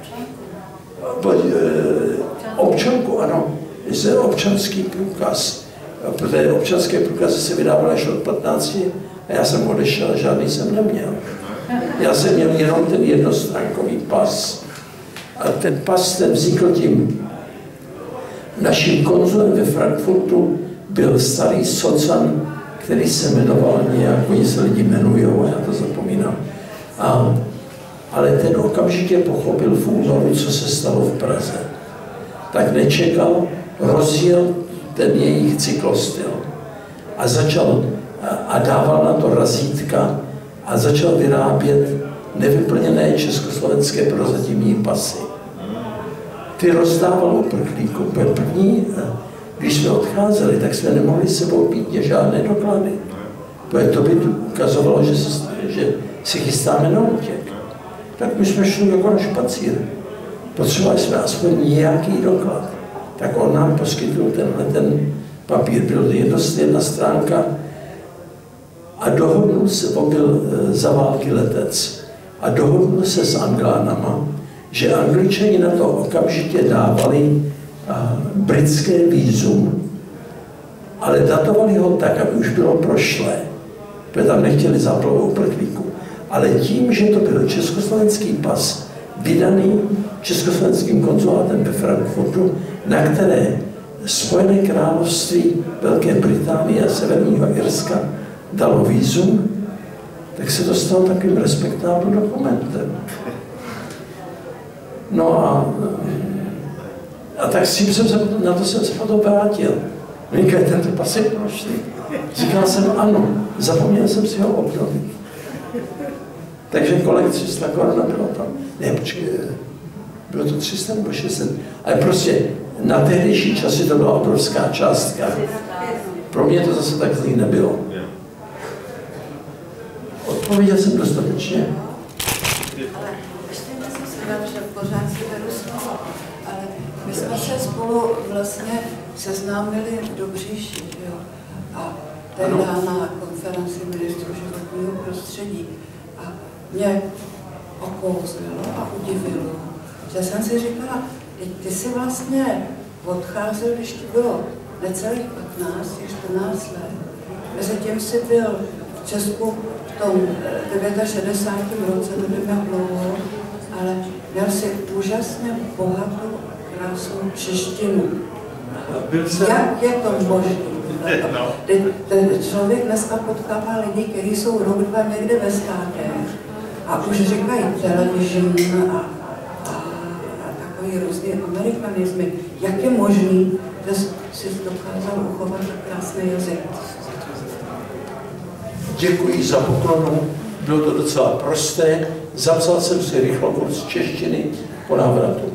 Občanku, ano, občanský průkaz. Protože občanské průkazy se vydávaly až od patnácti a já jsem odešel, žádný jsem neměl. Já jsem měl jenom ten jednostránkový pas. A ten pas, ten vznikl tím. Naším konzulem ve Frankfurtu byl starý socan, který se jmenoval nějak, oni se lidi jmenujou, já to zapomínám. A, ale ten okamžitě pochopil v únoru, co se stalo v Praze. Tak nečekal, rozjel ten jejich cyklostyl a začal a dával na to razítka a začal vyrábět nevyplněné československé prozatímní pasy. Ty rozdával uprchlíkům. První, když jsme odcházeli, tak jsme nemohli s sebou mít žádné doklady. To by ukazovalo, že, se, že si chystáme na útěk. Tak my jsme šli jako na špacír. Potřebovali jsme aspoň nějaký doklad. Tak on nám poskytl tenhle ten papír. Byl jedna stránka a dohodnul se, on byl za války letec, a dohodnul se s Anglánama, že Angličani na to okamžitě dávali a, britské vízum, ale datovali ho tak, aby už bylo prošlé, protože tam nechtěli záplavu uprchlíků. Ale tím, že to byl československý pas, vydaný československým konzulátem ve Frankfurtu, na které Spojené království Velké Británie a Severního Irska dalo vízum, tak se to stalo takovým respektáblním dokumentem. No a, a tak s tím jsem se, na to jsem se potom vrátil. Říkal, tento pas je prošlý. Říkal jsem, ano, zapomněl jsem si ho obnovit. Takže kolik tři sta korun bylo tam. Ne, počkej, bylo to tři sta nebo šest set. Ale prostě na tehdejší časy to byla obrovská částka. Pro mě to zase tak zlý nebylo. Odpověděl jsem dostatečně. Ale ještě jsem si dám, že pořád si beru slovo, ale my jsme se spolu vlastně seznámili do Bříši, jo? A tehdy na konferenci ministrů životního prostředí. A mě okouzlilo a udivilo, že jsem si říkala, ty jsi vlastně odcházel, když to bylo necelých patnáct, čtrnáct let. Mezitím si byl v Česku v tom šedesátém devátém roce, nevím jak dlouho, ale měl si úžasně bohatou, krásnou češtinu. Jak je to možné? Ten člověk dneska potkává lidi, kteří jsou rok, dva někde ve státech a už říkají television a, a, a takový různý amerikanizmy. Jak je možný, že si dokázal uchovat krásný jazyk? Děkuji za poklonu, bylo to docela prosté, zapsal jsem si rychlo kurz češtiny po návratu.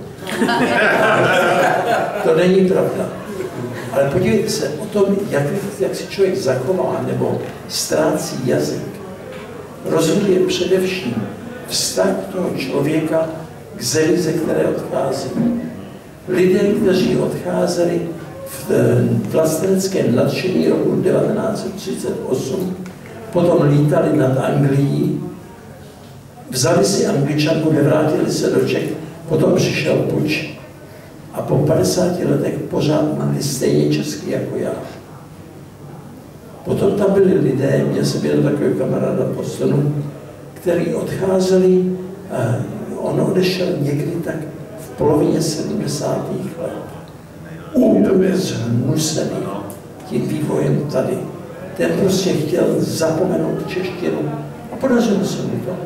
To není pravda. Ale podívejte se o tom, jak, jak si člověk zachová nebo ztrácí jazyk. Rozhoduje především vztah toho člověka k zemi, ze které odchází. Lidé, kteří odcházeli v vlasteneckém nadšení roku devatenáct set třicet osm, potom lítali nad Anglií, vzali si Angličanku, nevrátili se do Čech, potom přišel puč a po padesáti letech pořád mluvili stejně česky jako já. Potom tam byli lidé, měl jsem jeden takový kamaráda v Bostonu, který odcházeli, on odešel někdy tak v polovině sedmdesátých let. Úplně zhnusený tím vývojem tady. Ten prostě chtěl zapomenout češtinu a podařilo se mu to.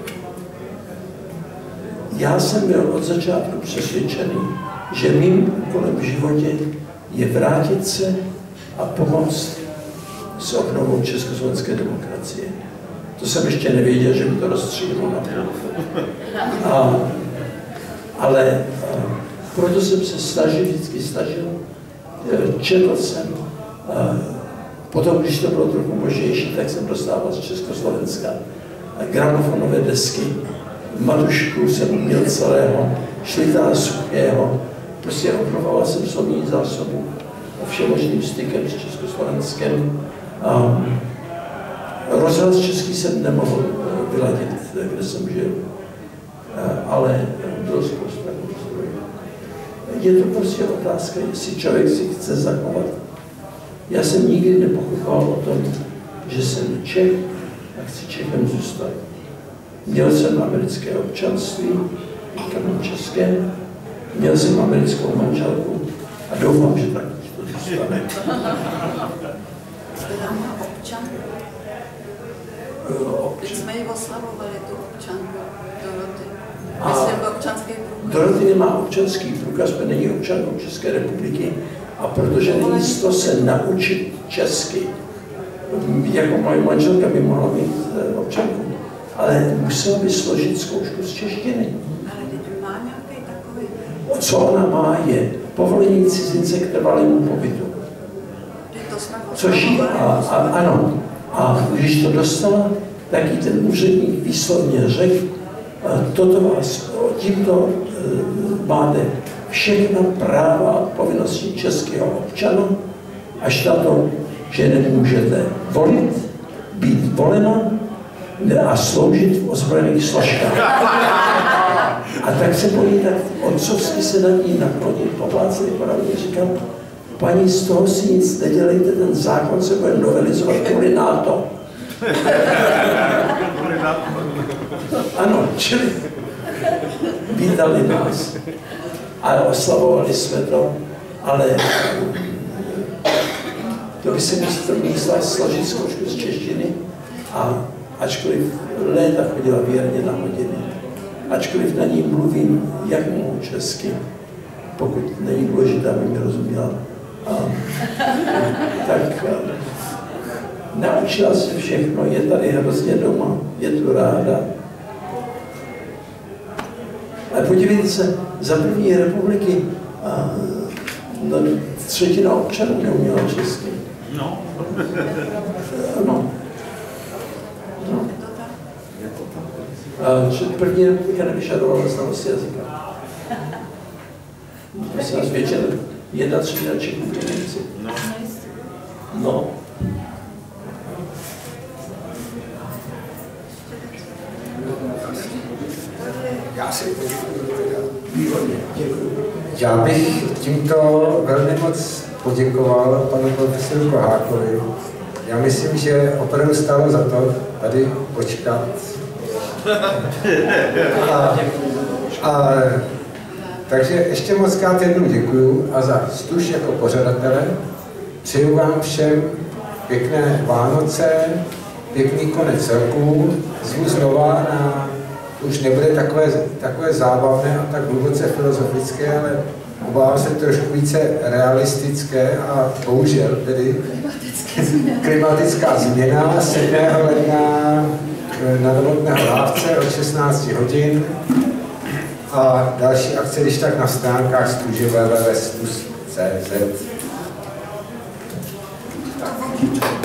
Já jsem byl od začátku přesvědčený, že mým úkolem v životě je vrátit se a pomoct s obnovou československé demokracie. To jsem ještě nevěděl, že mi to rozstřílilo na půl. A, ale a, proto jsem se snažil, vždycky snažil, četl jsem. A, potom, když to bylo trochu možnější, tak jsem dostával z Československa gramofonové desky. Matušku jsem měl celého, Šlitára Suchého, prostě obnovoval jsem slovní zásobu všemožným stykem s Československem. Um, rozhlas český jsem nemohl vyladit, kde jsem žil, uh, ale bylo spousta zdrojů. Je to prostě otázka, jestli člověk si chce zachovat. Já jsem nikdy nepochyboval o tom, že jsem Čech a chci Čechem zůstat. Měl jsem americké občanství, říkám české, měl jsem americkou manželku a doufám, že tak to zůstane. Která má občanku? Teď jsme ji oslavovali, tu občanku Doroty. Myslím, občanský průkaz. Doroty nemá občanský průkaz, není občankou České republiky a protože není to se naučit česky. Jako moje manželka by mohla mít občanku, ale musela by složit zkoušku z češtiny. Ale teď má nějaký takový... Co ona má je povolení cizince k trvalému pobytu. Což jí, a, a, ano, a když to dostala, tak jí ten úředník výslovně řekl, toto vás, tímto máte všechna práva a povinnosti českého občana, až na to, že nemůžete volit, být volena a sloužit v ozbrojených složkách. A tak se bojí, tak otcovsky se nad ní naklonit, poplácený poradně, říkám, paní, z toho si nic nedělejte, ten zákon se bude novelizovat kvůli NATO. Ano, čili vítali nás a oslavovali jsme to, ale to by se myslela složit zkoušku z češtiny a ačkoliv léta chodila věrně na hodiny, ačkoliv na ní mluvím, jak mohu česky, pokud není důležité, aby mi rozuměla, a, tak a, naučila se všechno, je tady hrozně doma, je tu ráda. Ale podívejte se, za první republiky a, no, třetina občanů neuměla česky. No. No. No. A první republika nevyžadovala znalost jazyka. To se nás většina, jedna třetina Čechů byli Němci. No. No. Já si poděkuju teda. Výborně, děkuji. Já bych tímto velmi moc poděkoval panu profesoru Kohákovi. Já myslím, že opravdu stálo za to tady počkat. A, a, takže ještě moc krát jednou děkuju a za Stuž jako pořadatele přeju vám všem pěkné Vánoce, pěkný konec roku, zvu znova na, už nebude takové, takové zábavné a tak hluboce filozofické, ale obávám se trošku více realistické a bohužel tedy klimatická změna sedmého ledna na Novotného Lávce od šestnácti hodin a další akce, když tak na stránkách stuže w w w tečka stus tečka c z.